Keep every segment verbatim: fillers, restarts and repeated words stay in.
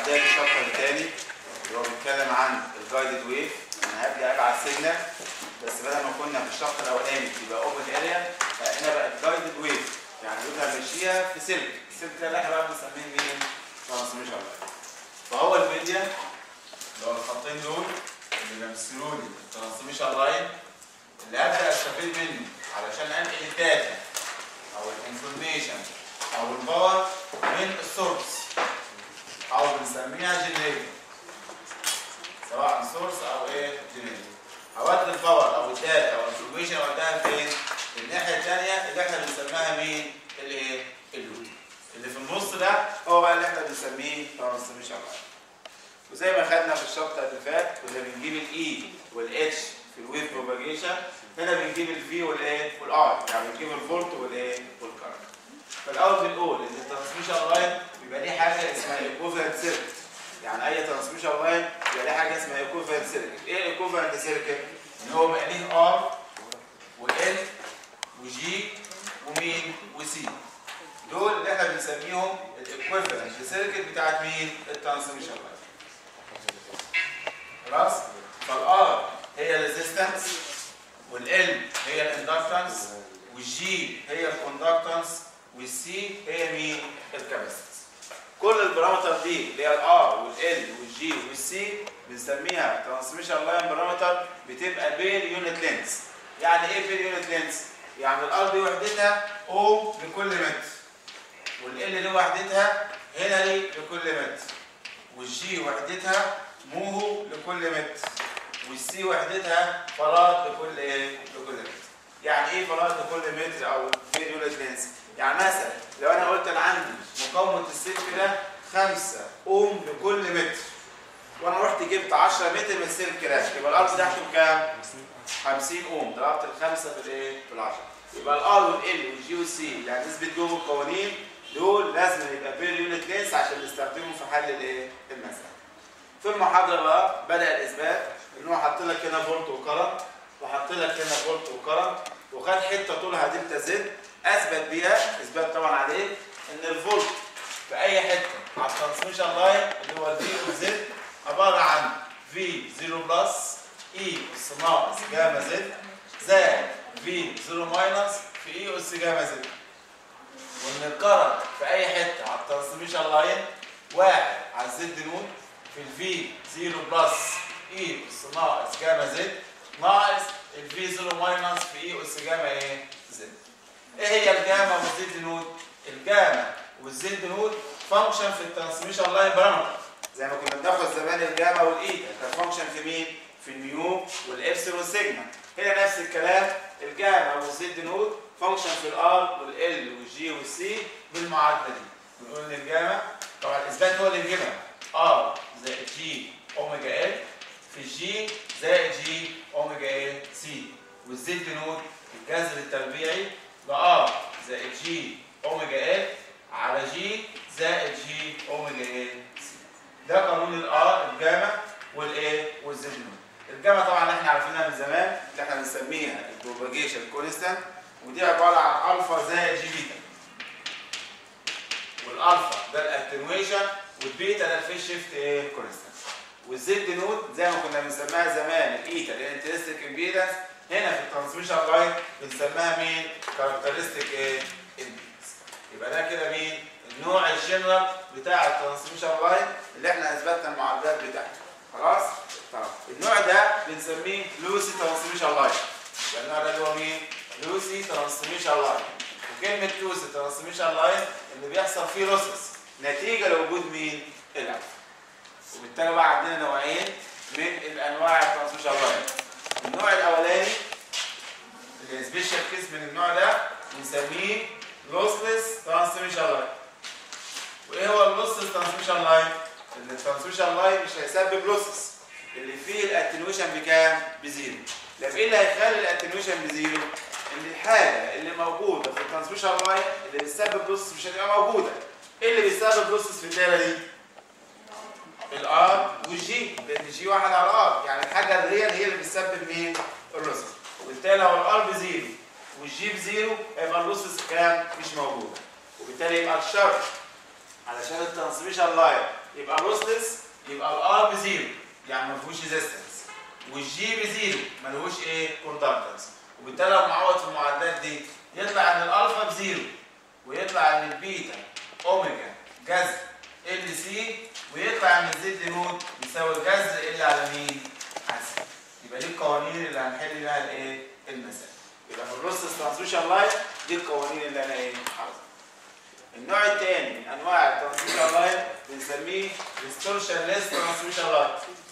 بداية الشابتر الثاني اللي هو بيتكلم عن الجايدد ويف. انا هبدا ابعت سيجنال، بس بدل ما كنا في الشابتر الاولاني يبقى اوبن اريا، فهنا بقت جايدد ويف، يعني يقدر ماشيها في سلك، السلك ده اللي احنا بقى بنسميه مين؟ ترانسميشن لاين. فهو الميديا اللي هو الخطين دول اللي بيمثلوا لي الترانسميشن لاين اللي هبدا استفيد منه علشان انقل الداتا او الانفورميشن او الباور من السورس او بنسميها جنريتور، سواء سورس او ايه جنريتور. اودي الباور او الداتا او الانفورميشن اوديها فين؟ الناحيه الثانيه اللي احنا بنسميها مين؟ الايه؟ اللود. اللي في النص ده هو بقى اللي احنا بنسميه ترانسميشن لاين. وزي ما خدنا في الشابتر اللي فات كنا بنجيب الاي والاتش في الويف بروباجيشن، هنا بنجيب الفي والايه والار، يعني بنجيب الفولت والايه والكرنت. فالاول بنقول ان الترانسميشن لاين بيبقى ليه حاجه اسمها ايكوفالنت سيركت، يعني اي ترانسميشن لاين بيبقى ليه حاجه اسمها ايكوفالنت سيركت. ايه الايكوفالنت سيركت؟ ان هو بيبقى ليه ار وال وجي ومين وسي، دول اللي احنا بنسميهم الايكوفالنت سيركت بتاعت مين؟ الترانسميشن لاين. خلاص؟ فالار هي الريزيستنس، والال هي الاندكتنس، والجي هي الكوندكتنس، والسي هي مين؟ الكاباسيتنس. كل البارامتر دي اللي هي الار والال والجي والسي بنسميها ترانسميشن لاين بارامتر، بتبقى بير يونت لينث. يعني ايه بير يونت لينث؟ يعني الار دي وحدتها او لكل متر، والال دي وحدتها هنا لي لكل متر، والجي وحدتها موهو لكل متر، والسي وحدتها فراد لكل ايه؟ لكل متر. يعني ايه فراد لكل متر او بير يونت لينث؟ يعني مثلا لو انا قلت انا عندي مقاومه السلك ده خمسة اوم لكل متر، وانا رحت جبت عشرة متر من السلك ده، يبقى الار بتاعته بكام؟ خمسين اوم، ضربت الخمسه في الايه؟ في العشرة. يبقى الار والال والجي والسي يعني نسبه جوه القوانين دول لازم يبقى بير يونت لينث عشان نستخدمهم في حل الايه؟ المساله. في المحاضره بقى بدا الاثبات ان هو حط لك هنا فولت وكرنت، وحط لك هنا فولت وكرنت، وخد حته طولها دلتا زد اثبت بيها اثبات طبعا عليه ان الفولت في اي حته على الترانسميشن لاين اللي هو الفي او زد عباره عن في صفر بلس اي اس ناقص جاما زد زائد في صفر ماينس في اي اس جاما زد، وان الكرنت في اي حته على الترانسميشن لاين واحد على الزد نود في الفي صفر بلس اي اس ناقص جاما زد ناقص الفي صفر ماينس في اي اس جاما ايه زد. ايه هي الجاما والزد نود؟ الجاما والزد نود فانكشن في الترانسميشن لاين بارامتر، زي ما كنا بناخد زمان الجاما والايتا كانت فانكشن في مين؟ في النيو والابسلون والسيجما. هنا نفس الكلام، الجاما والزد نود فانكشن في الار والال والجي والسي بالمعادله دي. بنقول ان الجاما طبعا الاثبات هو اللي بيجيبها ار زائد جي اوميجا ال في الجي زائد جي اوميجا ال سي، والزد نود الجذر التربيعي لار زائد جي اوميجا ال على جي زائد جي اوميجا ال سي. ده قانون الار الجاما والايه والزد نود. الجاما طبعا احنا عارفينها من زمان اللي احنا بنسميها البروباجيشن كونستانت، ودي عباره عن الفا زائد جي بيتا، والالفا ده الاتنويشن والبيتا ده الفيس شيفت ايه كونستانت، والزد نود زي ما كنا بنسميها زمان الايتا الانترستيك امبيدنس، هنا في الترانسميشن لاين بنسميها مين؟ كاركترستيك ايه؟ امبيدنس. يبقى ده كده مين؟ النوع الجنرال بتاع الترانسميشن لاين اللي احنا اثبتنا المعادلات بتاعته. خلاص؟ طيب النوع ده بنسميه لوسي ترانسميشن لاين. يبقى النوع ده اللي هو مين؟ لوسي ترانسميشن لاين. وكلمه لوسي ترانسميشن لاين اللي بيحصل فيه لوسس نتيجه لوجود مين؟ الالفا. وبالتالي بقى عندنا نوعين من الانواع الترانسميشن لاين. النوع الاولاني اللي سبيشال كيس من النوع ده بنسميه لوسلس ترانسميشن لاين. وايه هو اللوسلس ترانسميشن لاين؟ ان الترانسميشن لاين مش هيسبب لوسس، اللي فيه الاتنويشن بكام؟ بزيرو. طب ايه اللي هيخلي الاتنويشن بزيرو؟ ان الحاجه اللي موجوده في الترانسميشن لاين اللي بتسبب لوسس مش هتبقى موجوده. ايه اللي بيسبب لوسس في الدايره دي؟ الار والجي، لان الجي واحد على الار، يعني الحاجه الريال هي اللي بتسبب مين؟ اللوسس. وبالتالي لو الار بزيرو والجي بزيرو هيبقى اللوسس كام؟ مش موجوده. وبالتالي يبقى الشرط علشان الترانسميشن لاين يبقى لوسلس، يبقى الار بزيرو يعني ما فيهوش ريزيستنس، والجي بزيرو ما لهوش ايه؟ كوندكتنس. وبالتالي لو معوض في المعادلات دي يطلع ان الالفا بزيرو ويطلع ان البيتا اوميجا جذر ال سي ويطلع ان الزد نود يساوي جذر ال على مين؟ على سي. يبقى دي القوانين اللي هنحل بيها الايه؟ المسائل. يبقى في اللوسلس ترانسميشن لاين دي القوانين اللي انا ايه؟ حافظها. النوع الثاني من انواع الترانسميشن لاين بنسميه ديستورشن ليس ترانسميشن لاين.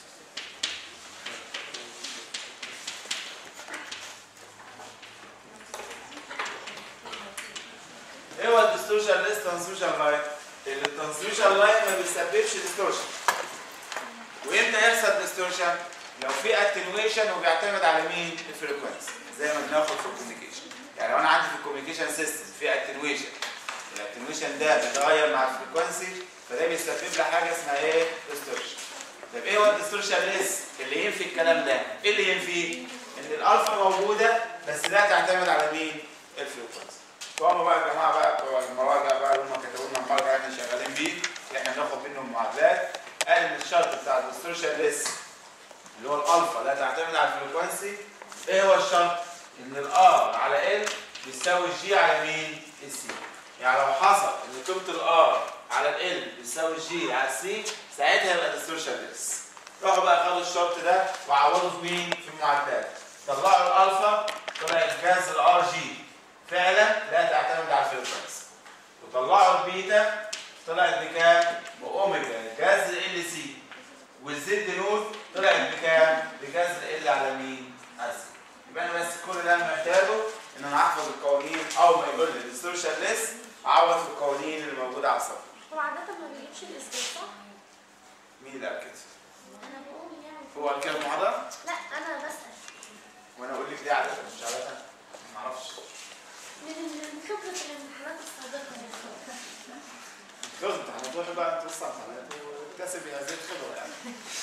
ايه هو الديستورشن ليس ترانسميشن لاين؟ الترانسميشن لاين ما بيسببش ديستورشن. وامتى يحصل ديستورشن؟ لو في اتنويشن وبيعتمد على مين؟ الفريكونسي، زي ما بناخد في الكوميونيكيشن. يعني لو انا عندي في الكوميونيكيشن سيستم في اتنويشن، الاتنويشن ده بيتغير مع الفريكونسي، فده بيسبب لي حاجه اسمها ايه؟ ديستورشن. طب ايه هو الديستورشن ليس اللي ينفي الكلام ده؟ ايه اللي ينفيه؟ ان الالفا موجوده بس لا تعتمد على مين؟ الفريكونسي. فهم بقى يا جماعه بقى بتوع المراجع بقى اللي هم كتبوا لنا المراجع احنا شغالين بيه، اللي احنا بناخد منهم معادلات، قال ان الشرط بتاع الديستورشن ليس اللي هو الالفا لا تعتمد على الفريكونسي، ايه هو الشرط؟ ان الار على ال بيساوي الجي على مين؟ السي. يعني لو حصل ان قيمه الار على ال بيساوي الجي على السي ساعتها يبقى ديستورشن ليس. راحوا بقى خدوا الشرط ده وعوضوا في مين؟ في المعادلات. طلعوا الالفا طلعت جذر ار جي فعلا لا تعتمد على الفريكونسي. وطلعوا البيتا طلعت بكام؟ باوميجا جذر ال سي. والزد نود طلعت بكام؟ بجذر ال على مين؟ على سي. يبقى انا بس كل اللي انا محتاجه ان انا احفظ القوانين اول ما يقول لي ديستورشن ليس اعوض في القوانين اللي موجوده على السطر. هو عادة ما بيجيبش الاثبات صح؟ مين اللي قال كده؟ انا بقول يعني هو قال كده المحاضره؟ لا انا بسأل. وانا اقول لك ليه عاده مش عاده؟ ما اعرفش. من خبرة الامتحانات السابقة يعني. خبرة هتروحي بقى انت وسط امتحانات وتكتسبي هذه الخبره يعني.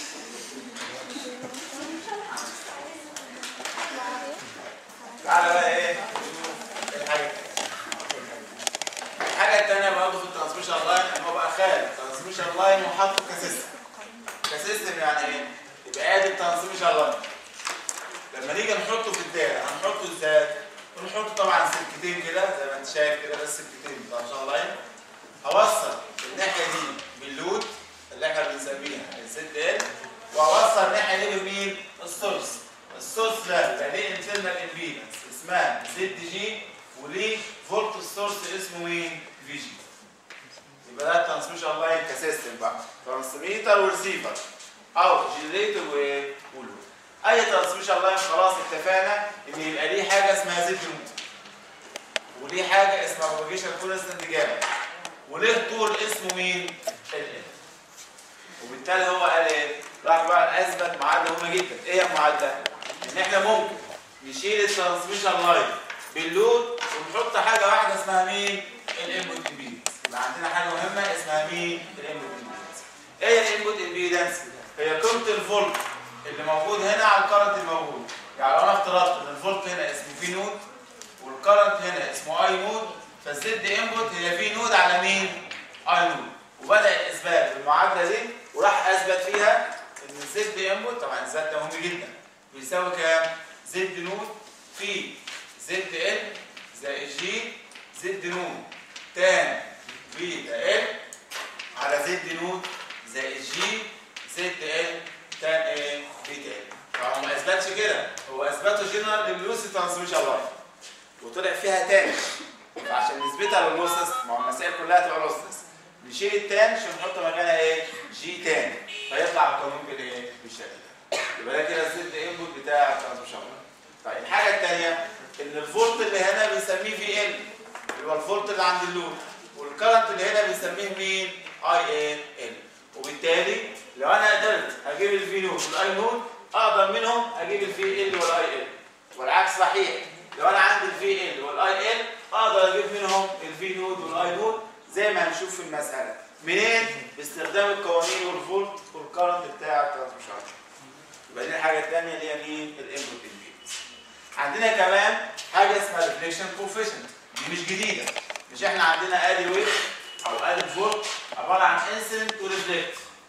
تعالى بقى ايه؟ الحاجه الحاجه الثانيه برضه في الترانسميشن لاين ان هو بقى خارج الترانسميشن لاين وحاطه كسيستم. كسيستم يعني ايه؟ يبقى ادي الترانسميشن لاين. لما نيجي نحطه في الدايره هنحطه ازاي؟ ونحط طبعا سلكتين كده زي ما انت شايف كده، بس سلكتين ترانسميشن لاين. هوصل الناحيه دي باللود اللي احنا بنسميها الزد ال، واوصل الناحيه دي بمين؟ السورس. السورس ده يبقى ليه انترنال امبيدنس اسمها زد جي، وليه فولت السورس اسمه مين؟ في جي. يبقى ده الترانسميشن لاين كسيستم بقى، ترانسميتر وريسيفر او جنريتور ولود. اي ترانسميشن لاين خلاص اتفقنا ان يبقى ليه حاجه اسمها زد نود، وليه حاجه اسمها بروباجيشن كونستنت جاما، وليه طول اسمه مين؟ ال ال. وبالتالي هو قال ايه؟ راح بقى اثبت معادله مهمه جدا. ايه هي المعادله؟ ان احنا ممكن نشيل الترانسميشن لاين باللود ونحط حاجه واحده اسمها مين؟ الانبوت امبيدنس. يبقى عندنا حاجه مهمه اسمها مين؟ الانبوت امبيدنس. ايه هي الانبوت امبيدنس؟ هي قيمه الفولت اللي موجود هنا على الكرنت الموجود. يعني لو انا افترضت ان الفولت هنا اسمه في نود والكرنت هنا اسمه اي نود، فالزد انبوت هي في نود على مين؟ اي نود. وبدا الاثبات بالمعادله دي وراح اثبت فيها ان الزد انبوت، طبعا الزد ده مهم جدا، بيساوي كام؟ زد نود في زد ال زائد جي زد نود تان بيتا ال على زد نود زائد جي زد ال تان ايه؟ بيتا ال. فهو ما اثبتش كده، هو اثبته جنرال لللوسي ترانسميشن لاين وطلع فيها تان. فعشان نثبتها لللوسس، ما هو المسائل كلها تبقى لوسس، نشيل التان عشان نحط مكانها ايه؟ جي تان، فيطلع القانون بالايه؟ بالشكل ده. يبقى ده كده الزد انبوت بتاع الترانسميشن لاين. طيب الحاجه الثانيه ان الفولت اللي هنا بنسميه في ال، يبقى الفولت اللي عند اللود، والكرنت اللي هنا بنسميه مين؟ اي ايه ال. وبالتالي لو انا قدرت اجيب الفي نود والاي نود اقدر منهم اجيب الفي ال والاي ال، والعكس صحيح. لو انا عندي الفي ال والاي ال اقدر اجيب منهم الفي نود والاي نود زي ما هنشوف في المساله. منين؟ باستخدام القوانين والفولت والكرنت بتاع الترانسميشن. يبقى دي الحاجه الثانيه اللي هي مين؟ الانبوت امبيدنس. عندنا كمان حاجه اسمها ريفليكشن كوفيشنت، دي مش جديده. مش احنا عندنا ادي ويف او ادي فولت عباره عن انسيدنت وريفلكت.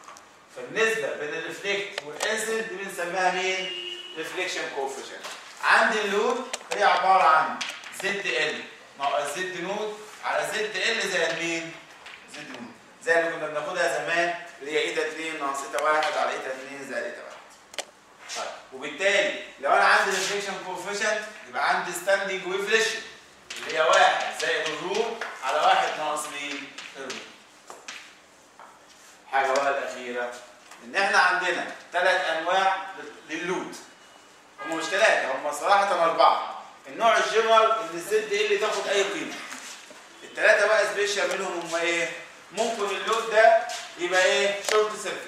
فالنسبه بين الريفلكت والانسيدنت دي بنسميها مين؟ ريفليكشن كوفيشنت. عندي اللود هي عباره عن زد ال ناقص زد نود على زد ال زائد مين؟ زد نود، زي اللي كنا بناخدها زمان اللي هي ايتا اتنين ناقص ايتا واحد على ايتا اتنين زائد ايتا واحد. طيب وبالتالي لو انا عندي ريفليكشن كوفيشنت يبقى عندي ستاندنج ويفليشن اللي هي واحد زائد الرو على واحد ناقص مين؟ الرو. حاجه بقى الاخيره ان احنا عندنا ثلاث انواع لللود. هم مش ثلاثه، هم صراحه اربعه. النوع الجنرال ان الزد اللي تاخد اي قيمه. الثلاثه بقى سبيشال منهم هم ايه؟ ممكن اللود ده يبقى ايه؟ شورت سيركت.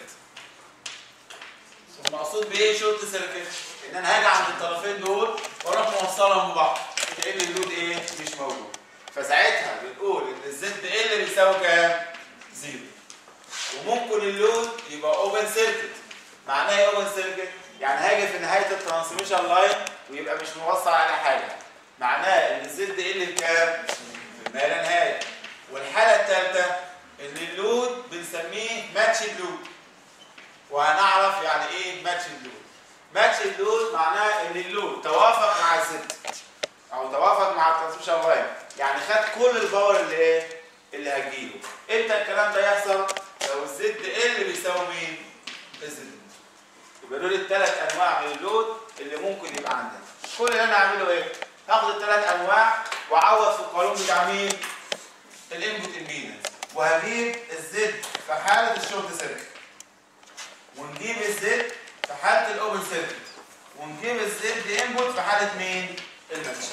المقصود بايه شورت سيركت؟ ان انا هاجي عند الطرفين دول واروح موصلهم ببعض، كأن اللود ايه؟ مش موجود. فساعتها بنقول ان الزد ال بيساوي كام؟ زيرو. وممكن اللود يبقى اوبن سيركت. معناه ايه اوبن سيركت؟ يعني هاجي في نهايه الترانسميشن لاين ويبقى مش موصل على حاجه. معناه ان الزد ال بكام؟ ما لا نهايه. والحاله الثالثه ان اللود بنسميه ماتش اللود. وهنعرف يعني ايه ماتش اللود. ماتش اللود معناه ان اللود توافق مع الزد او توافق مع الترانسميشن لاين، يعني خد كل الباور اللي ايه؟ اللي هتجيله. امتى الكلام ده يحصل؟ لو الزد ال بيساوي مين؟ الزد. يبقى دول الثلاث انواع من اللود اللي ممكن يبقى عندنا. كل اللي انا اعمله ايه؟ هاخد الثلاث انواع واعوض في القانون بتاع مين؟ الانبوت امبيدنس، وهجيب الزد في حاله الشورت سيركت، ونجيب الزد في حاله الاوبن سيركت، ونجيب الزد انبوت في حاله مين؟ الماتش.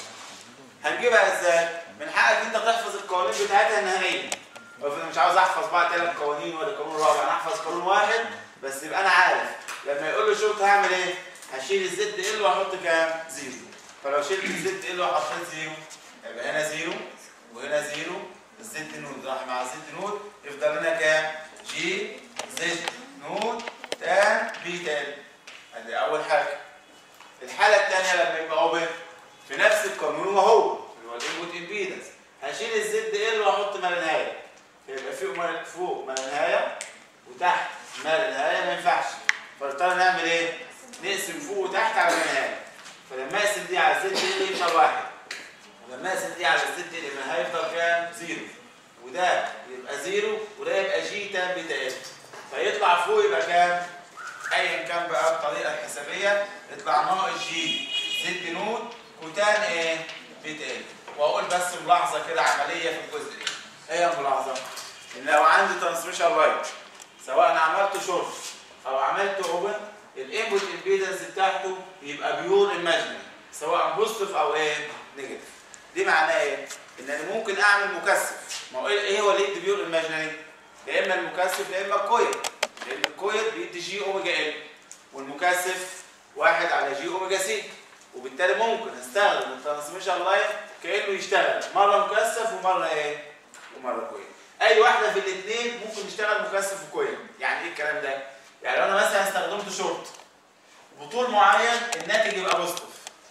هنجيبها ازاي؟ من حقك انت تحفظ القوانين بتاعتها النهائيه. انا مش عاوز احفظ بقى ثلاث قوانين ولا قانون رابع، انا احفظ قانون واحد بس يبقى انا عارف لما يقول لي شورت هعمل ايه؟ هشيل الزد ال واحط كام؟ زيرو. فلو شلت الزد ال وحطيت زيرو يبقى هنا زيرو وهنا زيرو، الزد نود راح مع الزد نود، يفضل لنا كام؟ جي زد نود تان بي تان. ادي اول حاجه. الحاله الثانيه لما يبقى اوبن في نفس القانون وهو اللي هو الانبوت امبيدنس، هشيل الزد ال واحط ما لا نهايه، يبقى فوق فوق ما لا نهايه وتحت ما لا نهايه ما ينفعش. فاضطر نعمل ايه؟ نقسم فوق وتحت على ما نهايه. فلما اقسم دي على الزد ال يفضل واحد، ولما اقسم دي على الزد ال ما هيفضل كام؟ زيرو. وده يبقى زيرو وده يبقى جي تان بي تان. فيطلع فوق يبقى كام؟ ايا كان بقى الطريقه الحسابيه يطلع ناقص جي زد نود كوتان ايه؟ بي تان. واقول بس ملاحظه كده عمليه في الجزء ده. ايه الملاحظه؟ ان لو عندي ترانسميشن لاين سواء انا عملته شورت او عملته اوبن، الانبوت امبيدنس بتاعته يبقى بيور ايماجينري سواء بوزيتيف او ايه؟ نيجاتيف. دي معناه ايه؟ ان انا ممكن اعمل مكثف. ما هو ايه هو اللي يدي بيور ايماجينري؟ يا اما المكثف يا اما الكويل. لان الكويل بيدي جي اوميجا ال والمكثف واحد على جي اوميجا سي، وبالتالي ممكن استخدم الترانسميشن لاين كانه يشتغل مره مكثف ومره ايه؟ ومره كويل. اي واحده في الاثنين ممكن يشتغل مكثف وكويل. يعني ايه الكلام ده؟ يعني لو انا مثلا استخدمت شورت بطول معين الناتج يبقى بوزيتيف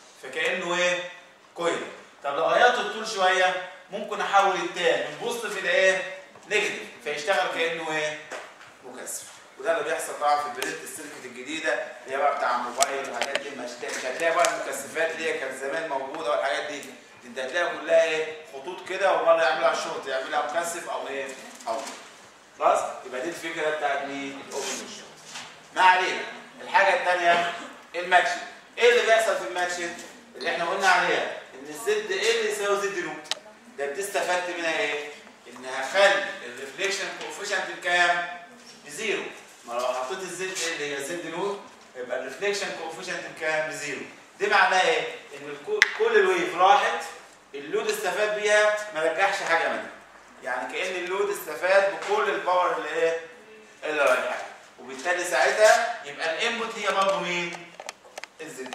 فكانه ايه؟ كويل. طب لو غيرت الطول شويه ممكن احول التاني من بوزيتيف الى ايه؟ نيجاتيف فيشتغل كانه ايه؟ مكثف. وده اللي بيحصل طبعا في البريد السيركت الجديده اللي هي بقى بتاع الموبايل والحاجات دي. مش هتلاقي بقى المكثفات اللي هي كانت زمان موجوده والحاجات دي، انت هتلاقي كلها ايه؟ خطوط كده ومره يعملها شورت يعملها مكثف او ايه؟ او خلاص. يبقى دي الفكره بتاعت مين؟ الاوبن والشورت. ما علينا. الحاجه الثانيه الماتشنج. ايه اللي بيحصل في الماتشنج؟ اللي احنا قلنا عليها ان الزد ال يساوي زد نود. ده بتستفدت منها ايه؟ ان هخلي الريفليكشن كوفيشنت بكام؟ بزيرو. ما لو حطيت الزد ال هي زد نود يبقى الريفليكشن كوفيشنت بكام؟ بزيرو. دي معناها ايه؟ ان كل الويف راحت اللود استفاد بيها ما رجعش حاجه منها. يعني كأن اللود استفاد بكل الباور اللي ايه؟ اللي رايحه. وبالتالي ساعتها يبقى الانبوت هي برضه مين؟ الزد.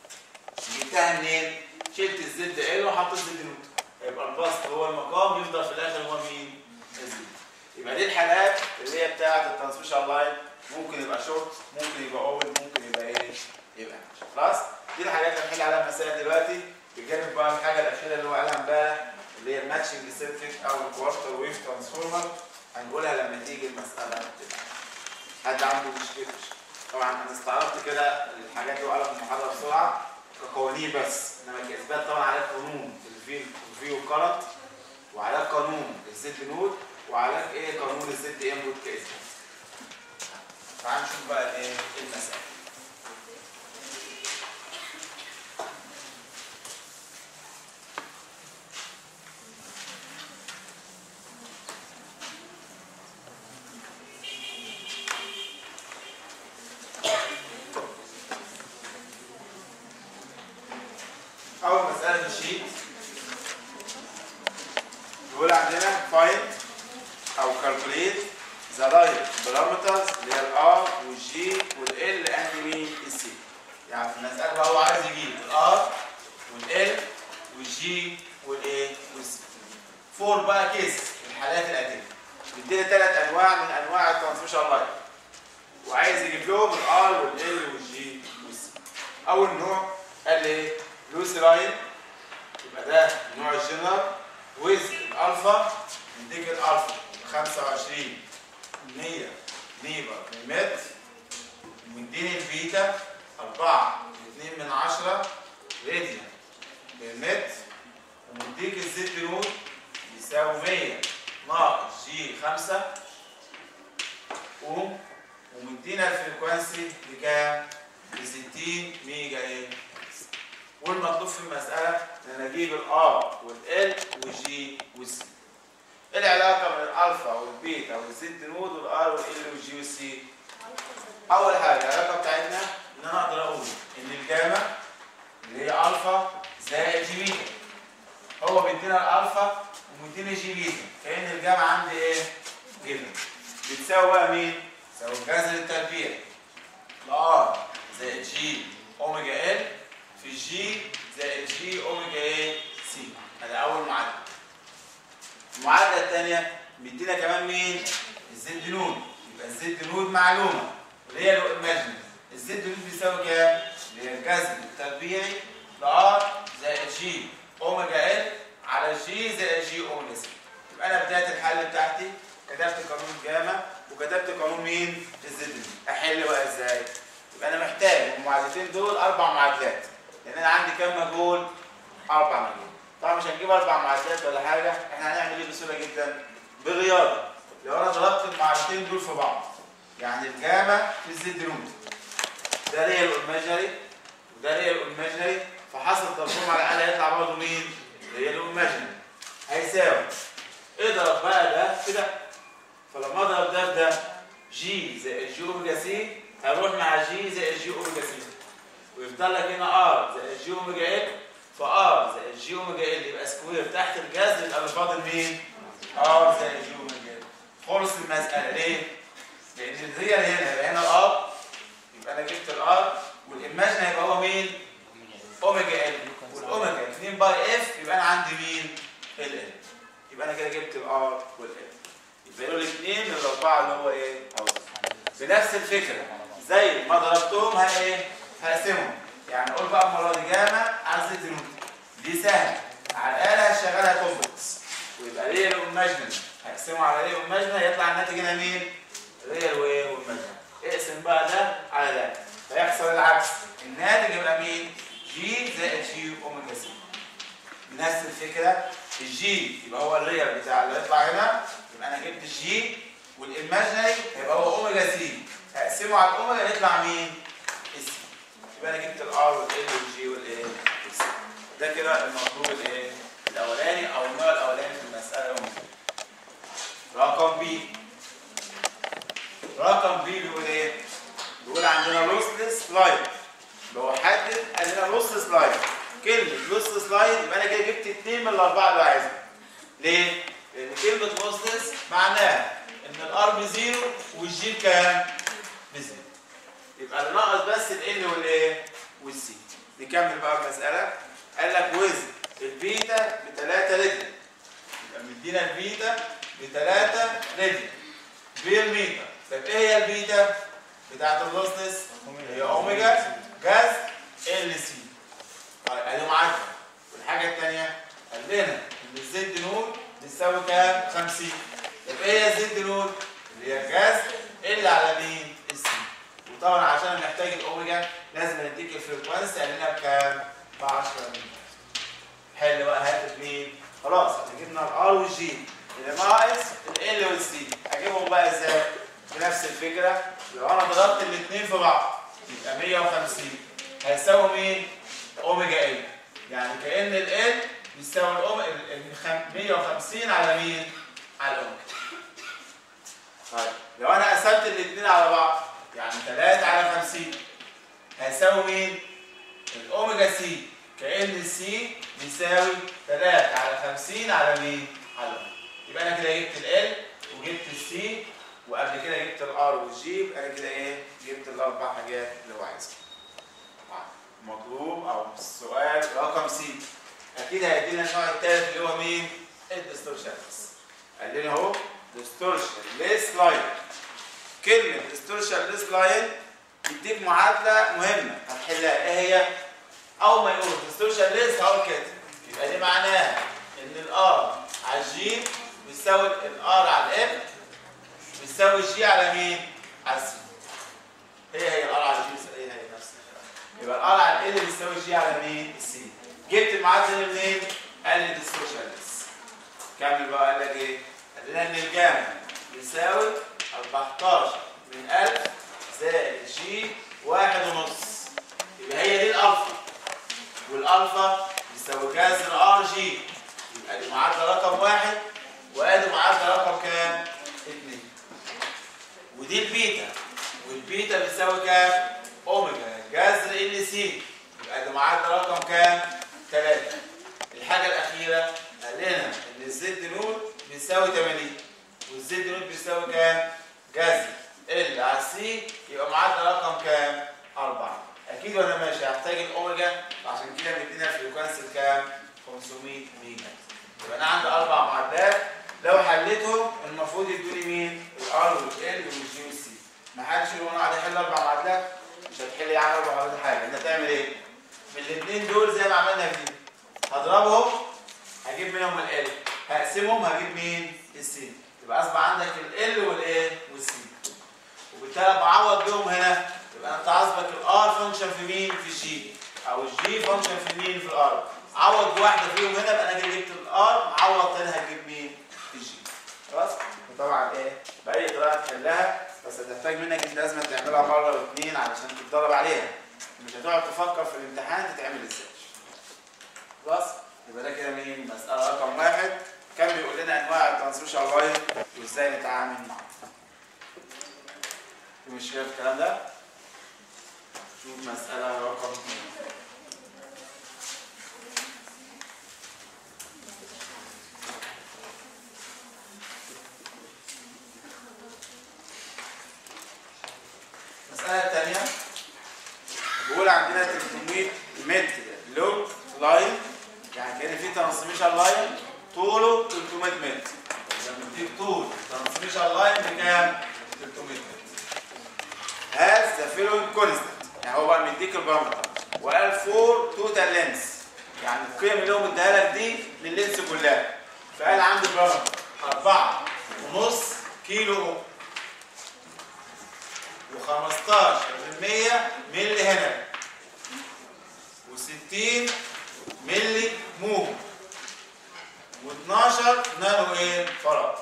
جبتها منين؟ شلت الزد ال وحطيت زد نود. يبقى البسط هو المقام يفضل في الاخر هو مين؟ الزد. يبقى دي الحالات اللي هي بتاعه الترانسميشن لاين. ممكن يبقى شورت، ممكن يبقى اوبن، ممكن يبقى ايه؟ يبقى خلاص؟ دي الحاجات اللي هنحل عليها مسائل دلوقتي. بجانب بقى الحاجه الاخيره اللي هو قالها امبارح اللي هي الماتشنج سيركت او الكوارتر ويف ترانسفورمر، هنقولها لما تيجي المساله بتاعتها. حد عنده مشكله؟ طبعا انا استعرضت كده الحاجات اللي وقعت في المحاضره بسرعه كقوانين بس، انما كاثبات طبعا على قانون الفي الفي والكرنت، وعلى قانون الزد نود، وعلى ايه قانون الزد انبوت كاثبات. تعال نشوف بقى ايه المسائل. أول مسألة في الشيت بيقول عندنا find أو calculate the light parameters اللي هي ال R وال G وال L and مين ال C. يعني في المسألة بقى هو عايز يجيب ال R وال L وال G وال A وال C. فور بقى كيس الحالات الآتية. بيدينا ثلاث أنواع من أنواع الترانسميشن لاين. وعايز يجيب لهم ال R وال L وال G وال C. أول نوع قال لي لوسي لاين، يبقى ده النوع الجنرال ويز الالفا نديك الالفا خمسة وعشرين مية نيبر متر، ومديني البيتا أربعة واتنين من عشرة راديان بالمتر، ومديك الزد نود يساوي مية ناقص جي خمسة اوم، ومدينا الفريكوانسي بكام؟ ب ستين ميجا ايه؟ والمطلوب في المسألة ان انا اجيب الار والال والجي والسي. ايه العلاقة بين الالفا والبيتا والزد نود والار والال والجي والسي؟ اول حاجة العلاقة بتاعتنا ان انا اقدر اقول ان الجاما اللي هي الفا زائد جي بيتا، هو بيدينا الالفا ومدينا جي بيتا، كأن الجاما عندي ايه؟ جدا. بتساوي بقى مين؟ بتساوي الجذر التربيعي لار زائد جي اوميجا ال في جي زائد جي اوميجا ايه سي. هذا اول معادله. المعادله الثانيه بيدينا كمان مين؟ الزد نود. يبقى الزد نود معلومه اللي هي الايماجينري. الزد نود بيساوي كام؟ اللي هي الجذر التربيعي لار زائد جي اوميجا ال على جي زائد جي اوميجا سي. يبقى انا بدايه الحل بتاعتي كتبت قانون الجاما وكتبت قانون مين؟ الزد نود. احل بقى ازاي؟ يبقى انا محتاج المعادلتين دول اربع معادلات، لان انا عندي كام مجهول؟ اربع مجهول. طبعا مش هنجيب اربع معادلات ولا حاجه، احنا هنعمل ايه بسهوله جدا؟ بالرياضه. لو انا ضربت المعادلتين دول في بعض، يعني الجاما في الزد نود، ده ريال ايماجينري وده ريال ايماجينري، فحصل ضربهم على الاله هيطلع برضه مين؟ ريال ايماجينري. هيساوي اضرب بقى ده في ده، فلما اضرب ده في ده جي زائد جي اوميجا سي هيروح مع جي زائد جي اوميجا سي، ويفضل لك هنا ار زائد جي اوميجا ال، فار زائد جي اوميجا ال يبقى سكوير تحت الجذر، يبقى اللي فاضل مين؟ ار زائد جي اوميجا ال. خلص المساله. ليه؟ لان الريال هنا يبقى هنا الار، يبقى انا جبت الار، والايماجن هيبقى هو مين؟ اوميجا ال، والاوميجا اتنين باي اف، يبقى انا عندي مين؟ ال ال. يبقى انا كده جبت الار والال. يبقى دول الاثنين من الاربعه اللي هو ايه؟ بنفس الفكره زي ما ضربتهم ها ايه؟ هقسمهم. يعني اقول بقى المره دي جاما على زد نود، دي سهله، على الاله هشغلها كومبلكس، ويبقى ريال وايماجينري هقسمه على ريال وايماجينري، هيطلع الناتج هنا مين؟ ريال وايه؟ وايماجينري. اقسم بقى ده على ده، فيحصل العكس، الناتج يبقى مين؟ جي زائد جي اوميجا سي. بنفس الفكره الجي يبقى هو الريال بتاع اللي هيطلع هنا، يبقى انا جبت الجي، والايماجينري هيبقى هو اوميجا سي، هقسمه على الاوميجا يطلع مين؟ السي. يبقى انا جبت الار والال والجي والايه والسي. ده كده المطلوب الايه؟ الاولاني او النوع الاولاني في المساله. رقم بي. رقم بي بيقول ايه؟ بيقول عندنا لوسلس لاين. لو حدد عندنا لوسلس لاين، كلمه لوسلس لاين يبقى انا كده جبت اثنين من الاربعه اللي عايزهم. ليه؟ لان كلمه لوسلس معناها ان الار بزيرو والجي بكام؟ بزيرو. يبقى اللي ناقص بس ال والايه؟ والسي. نكمل بقى المساله. قال لك ويز البيتا ب ثلاثة راديان. يبقى مدينا البيتا ب ثلاثة راديان بالمتر. طب ايه هي البيتا بتاعت اللوسلس؟ هي اوميجا جذر ال سي. طيب ادي معادله. والحاجه الثانيه قال لنا ان الزد نود بتساوي كام؟ خمسين. طب ايه هي الزد نود؟ اللي هي جذر ال على مين؟ طبعا عشان نحتاج الاوميجا لازم نديك الفريكوانسي قال لنا بكام؟ ب عشرة ميجا. حل بقى هات مين؟ خلاص احنا جبنا الار والجي اللي ناقص ال والسي. اجيبهم بقى ازاي؟ بنفس الفكره. لو انا ضربت الاثنين في بعض يبقى مية وخمسين هيساوي مين؟ اوميجا ال. يعني كأن ال ال بيساوي ال مية وخمسين على مين؟ على الاوميجا. طيب لو انا قسمت الاثنين على بعض يعني تلاتة على خمسين هيساوي مين؟ الاوميجا سي. كأن السي بيساوي تلاتة على خمسين على مين؟ على الاوميجا. يبقى انا كده جبت ال وجبت السي وقبل كده جبت الار والجي. يبقى انا كده ايه؟ جبت الاربع حاجات اللي هو عايزها. مطلوب او السؤال رقم سي. اكيد هيدينا النوع الثالث اللي هو مين؟ الديستورشنز. قال لنا اهو ديستورشن ليس لاين. كلمه ديستورشن ليس لاين يديك معادله مهمه هتحلها. ايه هي؟ اول ما يقول ديستورشن ليس هقول كده يبقى دي معناها ان الار على الجي بيساوي الار على الام بيساوي الجي على مين؟ على السي. هي هي الار على الجي هي هي نفس الكلام. يبقى الار على ال بيساوي الجي على مين؟ السي. جبت المعادله منين؟ قال لي ديستورشن ليس. كمل بقى. قال لك ايه؟ قال لنا ان الجاما بيساوي أربعتاشر من ألف زائد جي واحد ونص. يبقى هي دي الالفا. والالفا بيساوي جذر ار جي. يبقى دي معادله رقم واحد وادي معادله رقم كام؟ اتنين. ودي البيتا. والبيتا بيساوي كام؟ اوميجا جذر ال سي. يبقى دي معادله رقم كام؟ تلاتة. الحاجه الاخيره قال لنا ان الزد نود بيساوي تمانين والزد نود بيساوي كام؟ جذر ال على السي. يبقى معادله رقم كام؟ أربعة. اكيد وانا ماشي هحتاج الاوميجا عشان كده مدينا الفريكوانسي بكام؟ خمسمية ميجا. يبقى انا عندي اربع معادلات لو حليتهم المفروض يدوني مين؟ الار والال والجي والسي. ما حدش يقول انا قاعد احل اربع معادلات مش هتحل يعني اربع معادلات حاجه. انت هتعمل ايه؟ من الاثنين دول زي ما عملنا في دي هضربهم هجيب منهم ال هقسمهم هجيب مين؟ السي. يبقى اصبح عندك ال والايه؟ والسي. وبالتالي بعوض بيهم هنا يبقى انت عاصبك الار فانكشن في مين؟ في الجي او الجي فانكشن في مين؟ في الار. عوض بواحده فيهم هنا يبقى انا كده جبت الار. عوض تاني هتجيب مين؟ الجي. خلاص؟ وطبعا ايه؟ باي طريقه تحلها بس هتحتاج منك انت لازم تعملها مره واثنين علشان تتدرب عليها. مش هتقعد تفكر في الامتحان تتعمل ازاي. خلاص؟ يبقى ده كده مين؟ مساله رقم واحد. كان بيقول لنا انواع الترانسميشن لاين وازاي نتعامل معاه. في مشكله في الكلام ده؟ شوف مساله رقم اثنين. المساله الثانيه بيقول عندنا تلتمية متر لوب لاين. يعني كان في ترانسميشن لاين طوله تلتمية متر. لما تديك طول ترانسميشن لاين بكام؟ تلتمية متر. هاز ذا فيلوينج كونستنت. يعني هو بقى مديك البارامتر وقال فور توتال لينس. يعني القيم اللي هو مديها لك دي لللينس كلها. فقال عندي البارامتر أربعة ونص كيلو وخمستاشر بالمية ملي هنا وستين ملي موم واتناشر نانو ايه؟ فراد.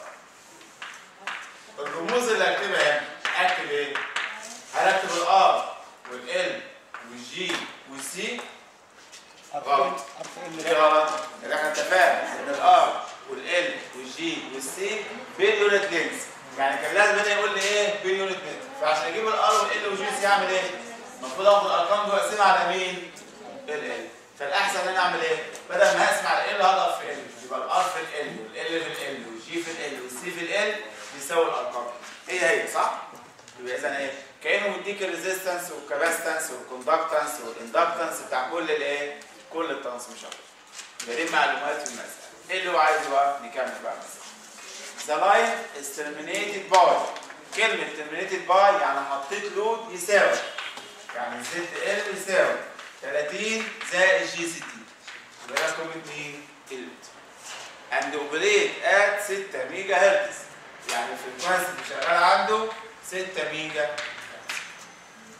الرموز اللي هكتبها هنا اكتب ايه؟ هل اكتب الار والال والجي والسي؟ غلط. ليه غلط؟ لان احنا اتفقنا ان الار والال والجي والسي باليونت لينس. يعني كان لازم هنا يقول لي ايه؟ باليونت متر. فعشان اجيب الار والال والجي والسي اعمل ايه؟ المفروض اخد الارقام دي واقسمها على مين؟ ال. فالاحسن ان انا اعمل ايه؟ بدل ما اقسم على ال هضرب في ال. يبقى الار في ال والال في ال والجي في ال والسي في ال بيساوي الارقام. هي هي صح؟ يبقى اذا ايه؟ كانه مديك الريزيستنس والكاباسيتنس والكوندكتنس والاندكتنس بتاع كل الايه؟ كل الترانسميشن. يبقى دي معلومات في المساله. ايه اللي هو عايزه بقى؟ نكمل بقى المساله. The line is terminated by. كلمة terminated by يعني حطيت لود يساوي. يعني زد ال يساوي تلاتين زائد جي ستين. يبقى ده قيمة مين؟ ال. and operate at ستة ميجا هرتز. يعني الفريكوانسي اللي شغال عنده ستة ميجا هرتز.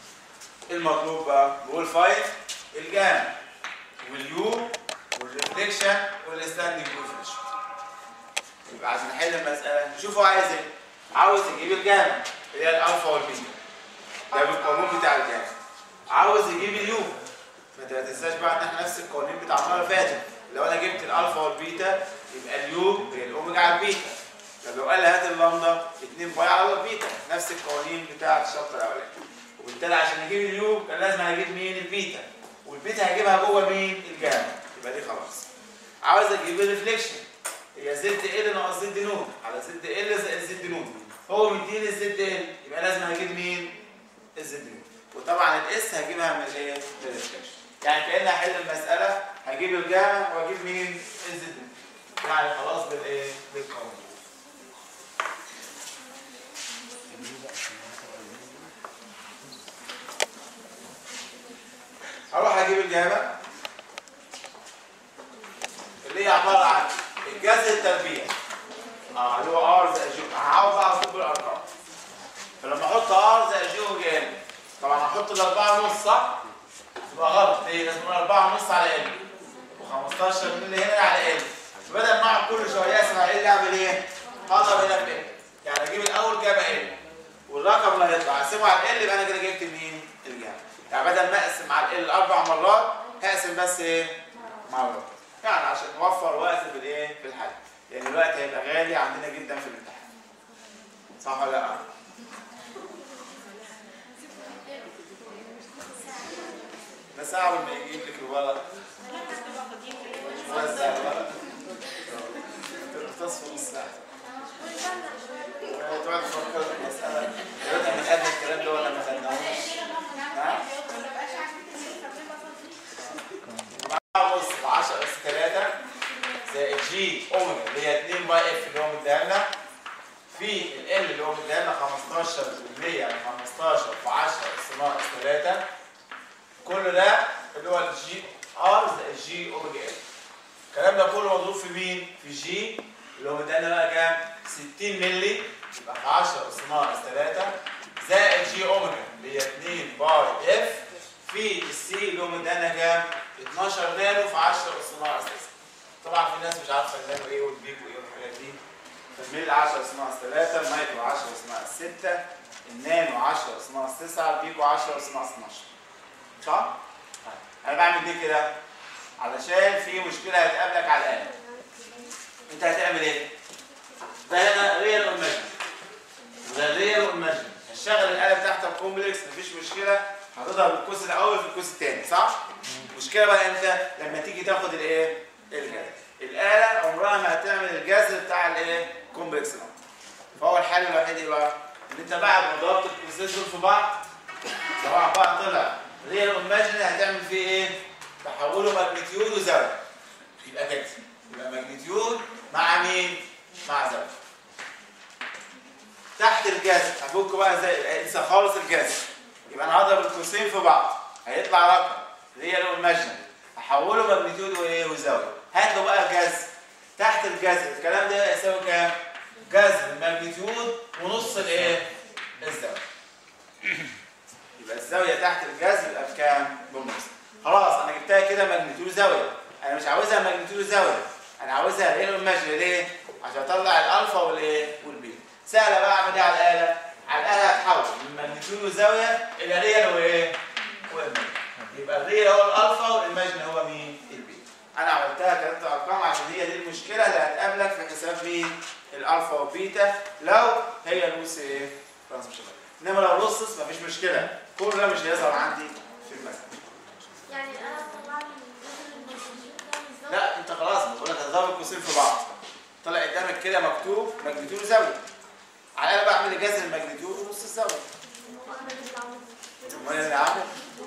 المطلوب بقى بقول فايند الجاما واليو والريفليكشن والستاندنج كوفيشنت. يبقى عشان نحل المساله نشوفه عايز ايه. عاوز يجيب الجاما اللي هي الالفا والبيتا، ده بالقانون بتاع الجاما. عاوز يجيب اليو، فانت ما تنساش بقى ان احنا نفس القوانين بتاع المره اللي فاتت. لو انا جبت الالفا والبيتا يبقى اليو هي الاوميجا على البيتا. طب لو قال لي هات اللامدا اتنين باي على البيتا، نفس القوانين بتاعه الشابتر الاولاني. وبالتالي عشان نجيب اليو كان لازم هجيب مين؟ البيتا. والبيتا هجيبها جوه مين؟ الجاما. يبقى دي خلاص. عاوز اجيب الريفليكشن، هي زد ال ناقص زد نود على زد ال زائد زد نود. هو مديني الزد ال، يبقى لازم هجيب مين؟ الزد نود. وطبعا الاس هجيبها من الايه؟ من الريفليكشن. يعني كأني هحل المساله هجيب الجاما واجيب مين؟ الزد نود. يعني خلاص بالايه؟ بالقانون. هروح اجيب الجاما اللي هي عباره عن الجذر التربيعي اه اللي هو ار زائد جي. هعوض بقى على طول بالارقام. فلما احط ار زائد جي وجاما طبعا هحط الاربعه ونص صح؟ تبقى غلط. ليه؟ لازم اقول اربعه ونص على ال وخمستاشر من اللي هنا على ال. فبدل ما اقعد كل شويه اسمع ال اعمل ايه؟ هضرب هنا في ال. يعني اجيب الاول جاما ال والرقم اللي هيطلع اقسمه على ال يبقى انا كده جبت مين؟ الجاما. يعني بدل ما اقسم على ال اربع مرات هقسم بس ايه؟ مرة. يعني عشان نوفر وقت في الايه؟ في الحل. لان الوقت هيبقى غالي عندنا جدا في الامتحان. صح ولا لا؟ ده ساعة أول ما يجيب لك الورق. مش موزع الورق. تصفر نص ساعة. تقعد تفكر في المسألة. دلوقتي احنا خدنا الكلام ده ولا ما خدناهوش؟ نعم؟ بص عشرة اس ثلاثة زائد جي اوميجا اللي هي اتنين باي اف اللي هو مديها لنا في ال اللي هو مديها لنا خمستاشر بالمية يعني خمستاشر في عشرة اس ناقص ثلاثة. كل ده اللي هو الجي ار زائد جي اوميجا ال. الكلام ده كله مضروب في مين؟ في جي اللي هو مديها لنا بقى كام؟ ستين مللي يبقى في عشرة اس ناقص ثلاثة زائد جي اوميجا اللي هي اتنين باي اف في السي اللي هو مديها لنا كام؟ اتناشر نانو في عشرة اس ناقص تسعة. طبعا في ناس مش عارفه النانو ايه والبيكو ايه والحاجات دي. فالميل عشرة اس ناقص ثلاثة، المايكرو عشرة اس ناقص ستة، النانو عشرة اس ناقص تسعة، البيكو عشرة اس ناقص اتناشر. صح؟ انا بعمل دي كده علشان في مشكله هتقابلك على الاله. انت هتعمل ايه؟ ده هنا ريال اورماجن. ده ريال اورماجن. هشغل الاله بتاعت الكومبلكس مفيش مشكله. هتضرب القوس الاول في القوس الثاني صح؟ المشكله بقى امتى؟ لما تيجي تاخد الايه؟ الجذر. الاله عمرها ما هتعمل الجذر بتاع الايه؟ كومبلكس ده. فهو الحل الوحيد ايه بقى؟ ان انت بعد ما ضربت القوسين دول في بعض سواء بقى طلع ريال اورماجن هتعمل فيه ايه؟ تحوله ماجنتيود وزاويه. يبقى كده يبقى ماجنتيود مع مين؟ مع زاويه. تحت الجذر هفك بقى زي انسى خالص الجذر. يبقى انا هضرب القوسين في بعض هيطلع رقم ريال اورماجن هحوله ماجنتيود وايه؟ وزاويه. هات له بقى الجذر. تحت الجذر الكلام ده يساوي كام؟ جذر الماجنتيود ونص الايه؟ الزاويه. يبقى الزاويه تحت الجذر يبقى بكام؟ بالنص. خلاص انا جبتها كده ماجنتيود وزاويه. انا مش عاوزها ماجنتيود وزاويه، انا عاوزها ريال اورماجن. ليه؟ عشان اطلع الالفا والايه؟ والبيتا. سهله بقى اعمل ايه على الاله؟ على الاله هتحول من ماجنتيود وزاويه الى ريال وايه؟ وايماجن. يبقى الريال هو الالفا والايماجن هو مين؟ البيتا. انا عملتها ثلاث ارقام عشان هي دي المشكله اللي هتقابلك في حساب مين؟ الالفا والبيتا لو هي لوس ايه؟ ترانسميشن. انما لو لوسس مفيش مشكله، كل ده مش هيظهر عندي في المساله. يعني انا طلع لي الجذر لا انت خلاص بقول لك هتضرب القوسين في بعض. طلع قدامك كده مكتوب ماجنتيود وزاويه. على الاقل بعمل جذر الماجنتيود ونص الزاويه. امال انا عامل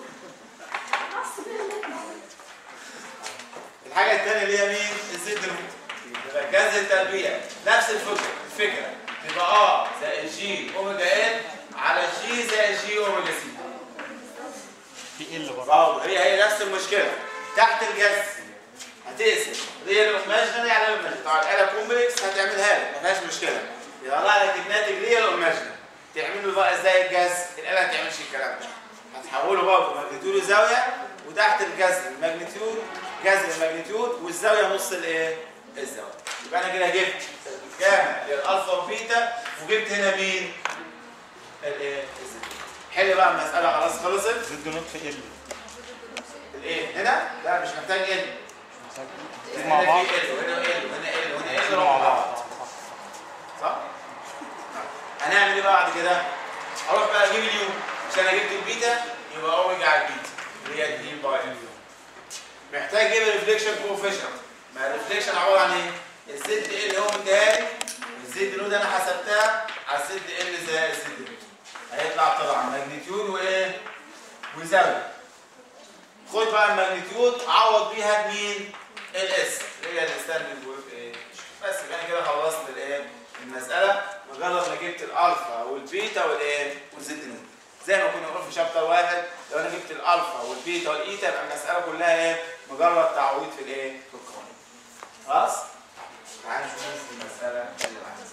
الحاجه الثانيه اللي هي مين؟ الزد نوت. يبقى جذر التربيع نفس الفكره الفكره تبقى اه زائد جي اوميجا ال على جي زائد جي اوميجا سي. في ال برضه. اه هي هي نفس المشكله. تحت الجذر هتقسم ريال اورماجن على اورماجن. طبعا الاله كومبلكس هتعملها لك ما فيهاش مشكله. يطلع لك الناتج ريال اورماجن. تعمل له بقى ازاي الجذر؟ الاله ما تعملش الكلام ده. هتحوله برضه ماجنتيود وزاويه، وتحت الجذر الماجنتيود جذر الماجنتيود والزاويه نص الايه؟ الزاويه. يبقى انا كده جبت جامع للالفا وبيتا وجبت هنا مين؟ الايه؟ الزد. حل بقى المساله خلاص خلصت. زد نوت في ال الايه؟ هنا؟ لا مش محتاج ال. مع هنا بعض. في ال وهنا ال وهنا ال وهنا ال مع بعض. صح؟ هنعمل ايه بقى بعد كده؟ اروح بقى اجيب اليو، عشان انا جبت البيتا يبقى اوميجا على البيتا اللي هي اتنين باي اف. محتاج اجيب الريفليكشن كوفيشنت. ما الريفليكشن عباره عن ايه؟ الزد ال اللي هو مديها لي، والزد نود انا حسبتها على الزد ال زائد الزد نود. هيطلع طبعا ماجنتيود وايه؟ وزاويه. خد بقى الماجنتيود عوض بيها بمين؟ الاس اللي هي الستاندنج ويف ايه؟ بس يبقى انا كده خلصت الايه؟ المساله مجرد ما جبت الالفا والبيتا والايه؟ والزد نود. زي ما كنا بنقول في شابتر واحد، لو انا جبت الالفا والبيتا والايتا يبقى المساله كلها ايه؟ مجرد تعويض في الايه؟ في القوانين. خلاص؟ تعالوا نشوف المساله اللي بعدها.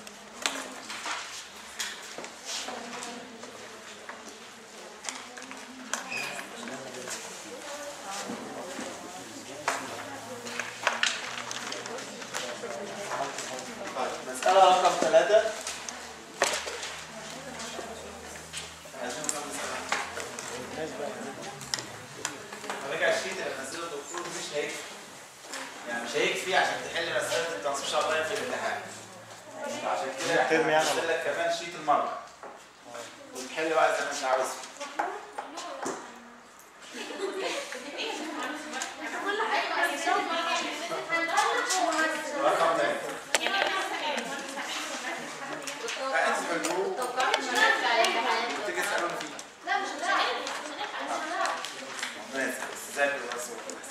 طيب مساله رقم ثلاثة. راجع الشيت اللي نزله الدكتور مش هيكفي، يعني مش هيكفي عشان تحل مساله التنصيص الشرعيه في الامتحان. عشان كده ترم يعني هنزل لك كمان شيت المره وتحل بقى زي ما انت عاوز. كل حاجه بس شوف رقم ثاني. انت في الجروب تيجي تسالوني فيه. لا مش هنعرف مش هنعرف ماشي بس ذاكر بس وخلاص.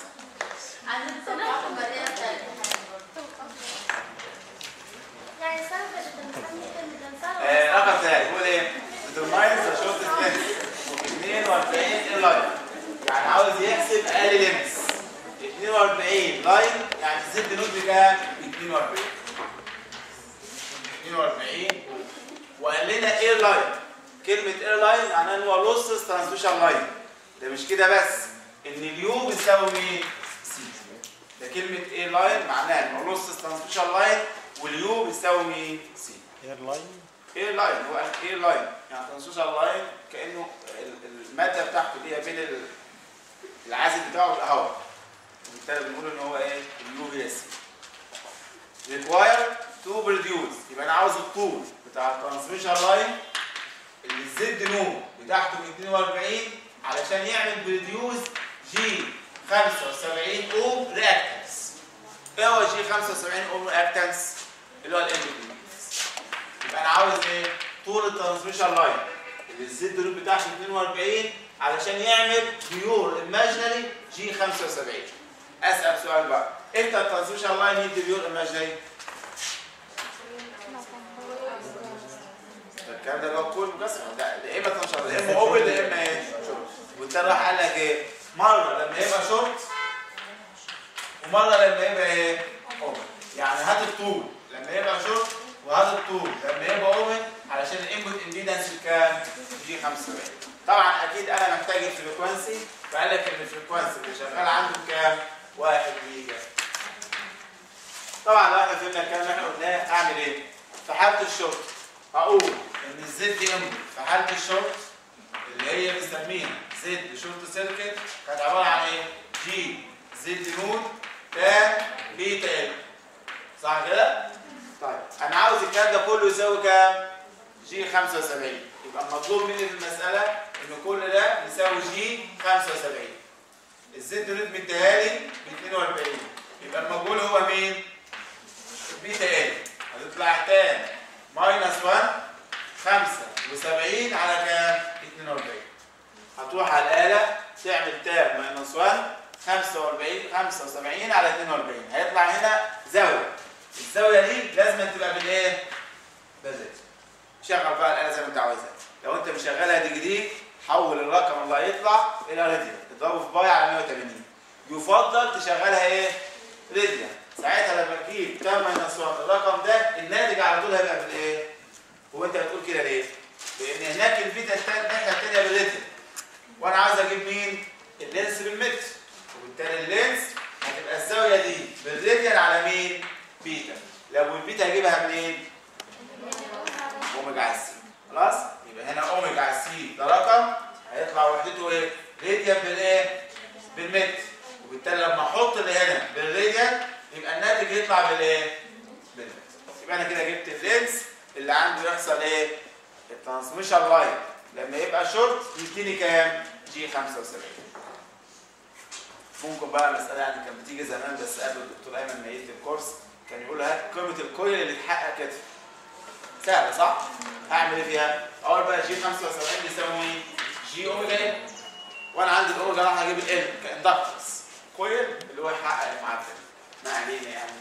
يعني السنه اللي فاتت الامتحان كان سنه آه، رقم ثاني بيقول ايه؟ determines the shortest length اثنين وأربعين لاين. يعني عاوز يحسب اقل ليمس. اثنين وأربعين لاين يعني زد نود بكام؟ اثنين وأربعين. اثنين وأربعين وقال لنا اير لاين. كلمه اير لاين معناها ان هو لوسس ترانسميشن لاين. ده مش كده بس، ان اليو بتساوي مين؟ سي. ده كلمه اير لاين معناها ان هو لوسس ترانسميشن لاين واليو بتساوي مين؟ سي. اير لاين. اير لاين هو اير لاين يعني ترانسميشن لاين كانه الماده بتاعته دي بين العازل بتاعه والهواء. وبالتالي بنقول ان هو ايه؟ اليو هي سي. require to produce. يبقى انا عاوز الطول بتاع الترانسميشن لاين اللي الزد نو بتاعته اثنين وأربعين علشان يعمل بروديوس جي خمسة وسبعين اوم رياكتنس. ايه هو جي خمسة وسبعين اوم رياكتنس؟ اللي هو الام. يبقى انا عاوز ايه؟ طول الترانسميشن لاين اللي الزد نو بتاعته اثنين وأربعين علشان يعمل بيور ايماجينري جي خمسة وسبعين. اسال سؤال بقى، امتى الترانسميشن لاين يدي بيور ايماجينري؟ الكلام ده اللي هو كل مكسر ده يا اما تنشر يا اما اوبن يا اما ايه؟ شورت. والتاني راح قال لك ايه؟ مره لما يبقى شورت ومره لما يبقى ايه؟ اوبن. يعني هات الطول لما يبقى شورت وهات الطول لما يبقى اوبن علشان الانبوت امبيدنس بكام؟ جي خمسة وسبعين. طبعا اكيد انا محتاج الفريكونسي، فقال لك ان الفريكونسي اللي شغال عنده بكام؟ واحد ميجا. طبعا لو احنا فهمنا الكلام اللي احنا قلناه اعمل ايه؟ في حاله الشورت هقول ان الزد ام في حاله الشورت اللي هي بنسميها زد شورت سيركت كانت عباره عن ايه؟ جي زد نود تان بيتا ال. صح كده؟ طيب انا عاوز الكلام ده كله يساوي كام؟ جي خمسة وسبعين. يبقى المطلوب مني في المساله ان كل ده يساوي جي خمسة وسبعين. الزد نود مديها لي ب اثنين وأربعين. يبقى المجهول هو مين؟ البيتا ال. هتطلع تان ماينس واحد خمسة وسبعين على كام؟ اثنين وأربعين. هتروح على الآلة تعمل تاب ماينس واحد خمسة وأربعين خمسة وسبعين على اثنين وأربعين. هيطلع هنا زاوية. الزاوية دي لازم تبقى بالايه؟ بالزد. شغل بقى الآلة زي ما انت عاوزها. لو انت مشغلها ديجري حول الرقم اللي هيطلع إلى راديان. اضربه في باي على مية وثمانين. يفضل تشغلها ايه؟ راديان. ساعتها لما تجيب تان ماينس واحد الرقم ده الناتج على طول هيبقى بالايه؟ هو انت بتقول كده ليه؟ لان هناك الفيتا الناحيه الثانيه بالريتم وانا عاوز عاوز اجيب مين؟ اللينس بالمتر، وبالتالي اللينس هتبقى الزاويه دي بالراديان على مين؟ بيتا. لو البيتا هجيبها منين؟ اوميجا على السي. خلاص؟ يبقى هنا اوميجا على السي ده رقم هيطلع وحدته ايه؟ راديان بالايه؟ بالمتر. وبالتالي لما احط اللي هنا بالراديان يبقى الناتج يطلع بالايه؟ بالمتر. يبقى انا كده جبت اللينس اللي عنده يحصل ايه؟ الترانسميشن لاين لما يبقى شورت يديني كام؟ جي خمسة وسبعين. ممكن بقى مساله يعني كانت بتيجي زمان بس قبل الدكتور ايمن ما يدي الكورس كان يقول هات قيمه الكويل اللي اتحقق كده. سهله صح؟ هعمل ايه فيها؟ اول بقى جي خمسة وسبعين بيساوي جي اوميجا ال، وانا عندي الاوميجا راح اجيب ال كاندكتنس كويل اللي هو يحقق المعادله. ما علينا يعني.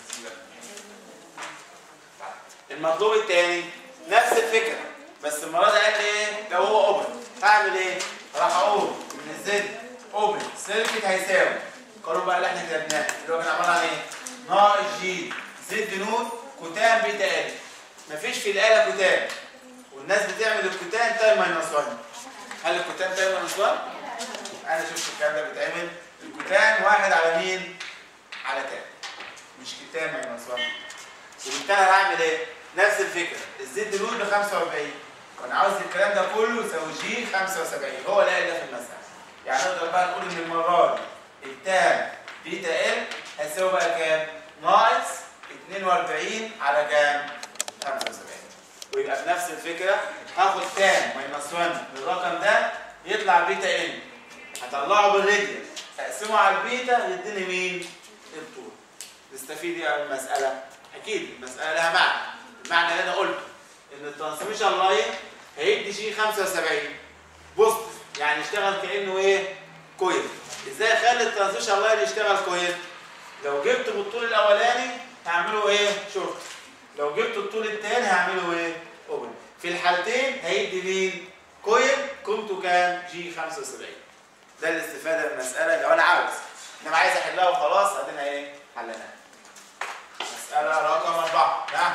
المطلوب الثاني نفس الفكره بس المره دي قال لي ايه؟ لو هو اوبن هعمل ايه؟ راح اقول ان الزد اوبن سيركت هيساوي القانون بقى اللي احنا كتبناه اللي هو كان عباره عن ايه؟ ناقص جي زد نود كوتان بيتا ال. مفيش في الاله كوتان والناس بتعمل الكوتان تايم ماينس واحد. هل الكوتان تايم ماينس واحد؟ انا شفت الكلام ده بيتعمل. الكوتان واحد على مين؟ على تان، مش كوتان ماينس واحد. وبالتالي هعمل ايه؟ نفس الفكره الزد نود ب خمسة وأربعين وانا عاوز الكلام ده كله يساوي جي خمسة وسبعين. هو لاقي ده في المساله. يعني نقدر بقى نقول ان المره دي التان بيتا ال هيساوي بقى كام؟ ناقص اتنين وأربعين على كام؟ خمسة وسبعين. ويبقى بنفس الفكره هاخد تان ماينس واحد بالرقم ده يطلع بيتا ال، هطلعه بالراديان اقسمه على البيتا يديني مين؟ الطول. نستفيد ايه من المساله؟ اكيد المساله لها معنى. المعنى اللي انا قلته ان الترانسميشن لاين هيدي جي خمسة وسبعين بوست يعني يشتغل كانه ايه؟ كويل. ازاي اخلي الترانسميشن لاين يشتغل كويل؟ لو جبت بالطول الاولاني هعمله ايه؟ شورت. لو جبت الطول الثاني هعمله ايه؟ اوبن. في الحالتين هيدي مين؟ كويل قيمته كام؟ جي خمسة وسبعين. ده الاستفاده من المساله لو انا عاوز. انما عايز احلها وخلاص ادينا ايه؟ حلناها. مساله رقم أربعة. نعم.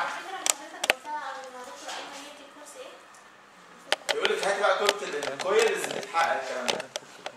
بيقول لك هات بقى قيمه الكويل اللي بتحقق الكلام ده.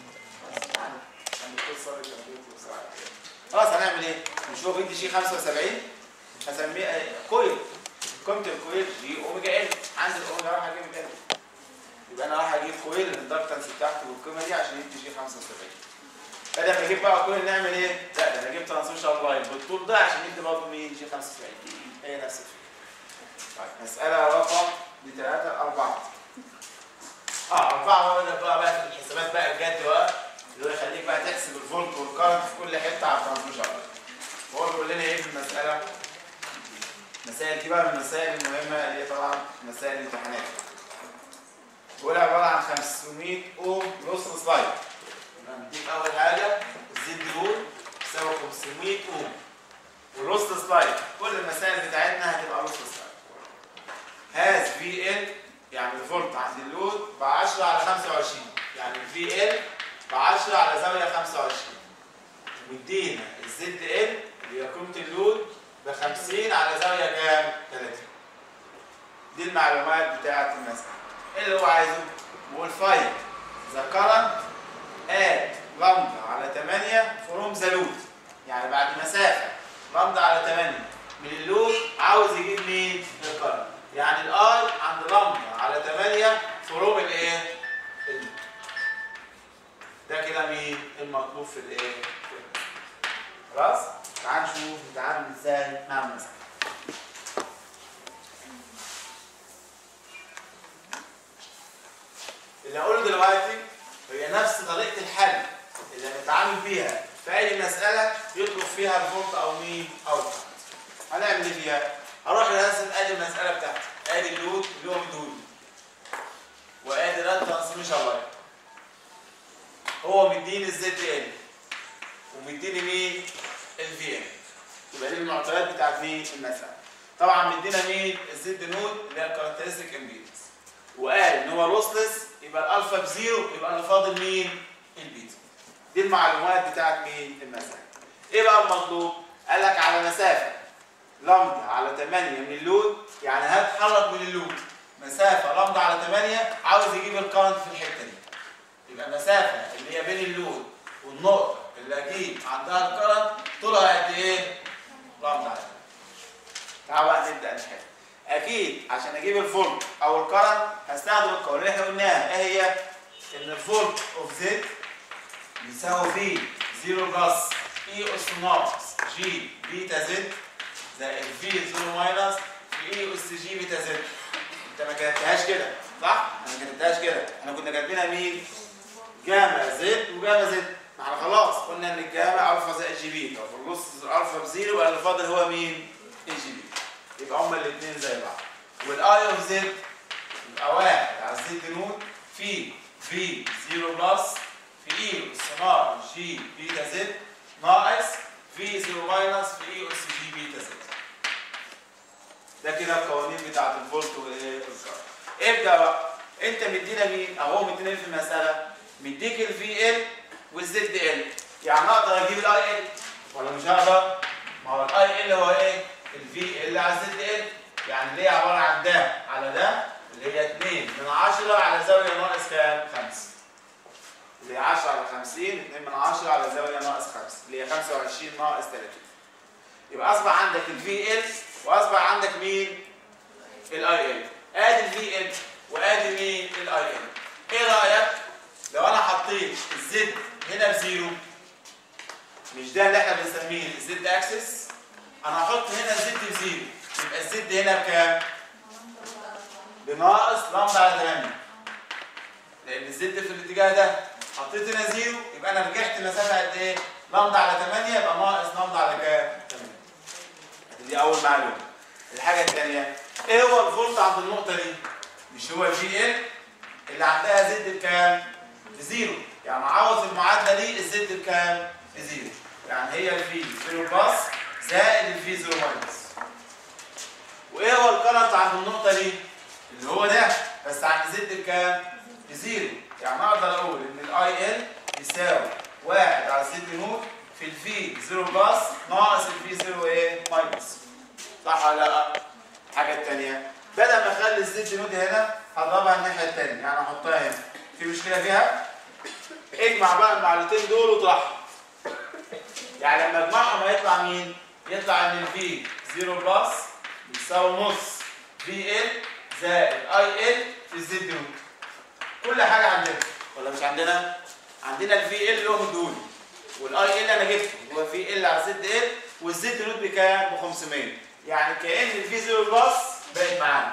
خلاص هنعمل ايه؟ مش هو بيدي جي خمسة وسبعين هسميه كويل. قيمه الكويل جي اوميجا ال. عند الاوميجا راح اجيب ال. يبقى انا راح اجيب كويل الاندكتنس بتاعته والقيمه دي عشان يدي جي خمسة وسبعين. بدل ما اجيب بقى كويل نعمل ايه؟ لا ده انا اجيب ترانسميشن لاين بالطول ده عشان يدي برضه مين؟ جي خمسة وسبعين. هي نفس الفكره. طيب مساله رقم ثلاثة أربعة. اه أربعة هو ده بقى بقى في الحسابات بقى الجد بقى اللي هو يخليك بقى تحسب الفولت والكارنت في كل حته على الترانسميشن لاين. هو بيقول لنا ايه في المساله؟ المسائل دي بقى من المسائل المهمه اللي هي طبعا مسائل الامتحانات. بيقول عباره عن خمسمية اوم نص سلايد. هنديك اول حاجه الزد لود تساوي خمسمية اوم والنص سلايد. كل المسائل بتاعتنا هتبقى نص سلايد. هاز في ال يعني الفولت عند اللود ب عشرة على خمسة وعشرين يعني الفي ال ب عشرة على زاويه خمسة وعشرين. وادينا الزد ال اللي هي قيمه اللود ب خمسين على زاويه كام؟ ثلاثة. دي المعلومات بتاعت المساله. ايه اللي هو عايزه؟ بيقول فايند ذا كرنت ات لامدا على ثمانية فروم ذا لود. يعني بعد مسافه لامدا على ثمانية من اللود عاوز يجيب مين؟ الكرنت. يعني الاي عند لامدا على ثمانية فروم الايه؟ اللود. ده كده مين؟ المطلوب في الايه؟ خلاص؟ تعال نشوف نتعامل ازاي مع المساله. اللي هقوله دلوقتي هي نفس طريقه الحل اللي هنتعامل بيها في اي مساله يطلب فيها الفولت او مين؟ او الكرنت. هنعمل ايه فيها؟ هروح ارسم ادي المساله بتاعتي. ادي اللود اللي هو مديهولي. وادي ده الترانسميشن لاين. هو مديني الزد ال ومديني مين؟ الفي ام. يبقى دي المعطيات بتاعت مين؟ المساله. طبعا مدينا مين؟ الزد نود اللي هي الكاركترستيك امبيدنس. وقال ان هو لوسلس يبقى الالفا بزيرو يبقى اللي فاضل مين؟ البيتا. دي المعلومات بتاعت مين؟ المساله. ايه بقى المطلوب؟ قال لك على مسافه لامدا على ثمانية من اللود يعني هتحرك من اللود مسافه لامدا على ثمانية عاوز يجيب الكرنت في الحته دي. يبقى المسافه اللي هي بين اللود والنقطه اللي اجيب عندها الكرنت طولها قد ايه؟ لامدا على تعالوا بقى نبدا نحل. اكيد عشان اجيب الفولت او الكرنت هستخدم القوانين اللي احنا قلناها. ايه هي؟ ان الفولت اوف زد بيساوي في صفر بلس اي اس ناقص جي بيتا زد زائد في صفر ماينس في اي اس جي بيتا زد. انت ما كتبتهاش كده صح؟ انا ما كتبتهاش كده، احنا كنا كاتبينها مين؟ جاما زد وجاما زد. ما احنا خلاص قلنا ان الجاما الفا زائد جي بيتا وفي النص الفا بزيرو يبقى اللي فاضل هو مين؟ اي جي بيتا. يبقى هما الاثنين زي بعض. والاي اوف زد يبقى واحد على زد نود في في صفر بلس في اي اس ناقص جي بيتا زد ناقص في صفر ماينس في اي اس جي بيتا زد. ده كده القوانين بتاعت الفولت والايه والكرنت. ابدا بقى. انت مدينا مين؟ اهو مدينا في المساله مديك الفي ال والزد ال. يعني اقدر اجيب الاي ال ولا مش هقدر؟ ما هو الاي ال هو ايه؟ الفي ال على الزد ال. يعني اللي هي عباره عن ده على ده اللي هي اتنين من عشرة على زاويه ناقص كام؟ خمسة. اللي هي عشرة على خمسين اتنين من عشرة على زاويه ناقص خمسة اللي هي خمسة وعشرين ناقص تلاتين. يبقى اصبح عندك الفي ال واصبح عندك مين؟ الاي ال. ادي الفي ال وادي مين؟ الاي ال. ايه رايك لو انا حطيت الزد هنا بزيرو؟ مش ده اللي احنا بنسميه الزد اكسس؟ انا هحط هنا الزد بزيرو يبقى الزد هنا بكام؟ بناقص لامدا على تمانية. لان الزد في الاتجاه ده حطيت هنا زيرو يبقى انا رجعت مسافه قد ايه؟ لامدا على تمانية يبقى ناقص لامدا على كام؟ تمانية. دي اول معلومه. الحاجه الثانيه ايه هو الفولت عند النقطه دي؟ مش هو الفي ال اللي عندها زد بكام؟ بزيرو. يعني عاوز المعادله دي الزد بكام؟ بزيرو. يعني هي الفي صفر بلس زائد الفي صفر ماينس. وايه هو الكرنت عند النقطه دي؟ اللي هو ده بس عند زد بكام؟ بزيرو. يعني اقدر اقول ان الاي ال يساوي واحد على زد نود في الفي صفر بلس ناقص الفي صفر ايه؟ ماينس. صح ولا لا؟ الحاجه الثانيه بدل ما اخلي الزد نود هنا هضربها الناحيه الثانيه، يعني احطها هنا. في مشكله فيها؟ اجمع بقى المعادلتين دول واطرحهم. يعني لما اجمعهم هيطلع مين؟ يطلع ان الفي صفر بلس بيساوي نص في ال زائد اي ال في الزد نود. كل حاجه عندنا ولا مش عندنا؟ عندنا الفي ال اللي هو مديهولي والاي ال انا جبته هو في ال على زد ال والزد نود بكام؟ ب خمسمية. يعني كأن الفي صفر بلس بقت معانا.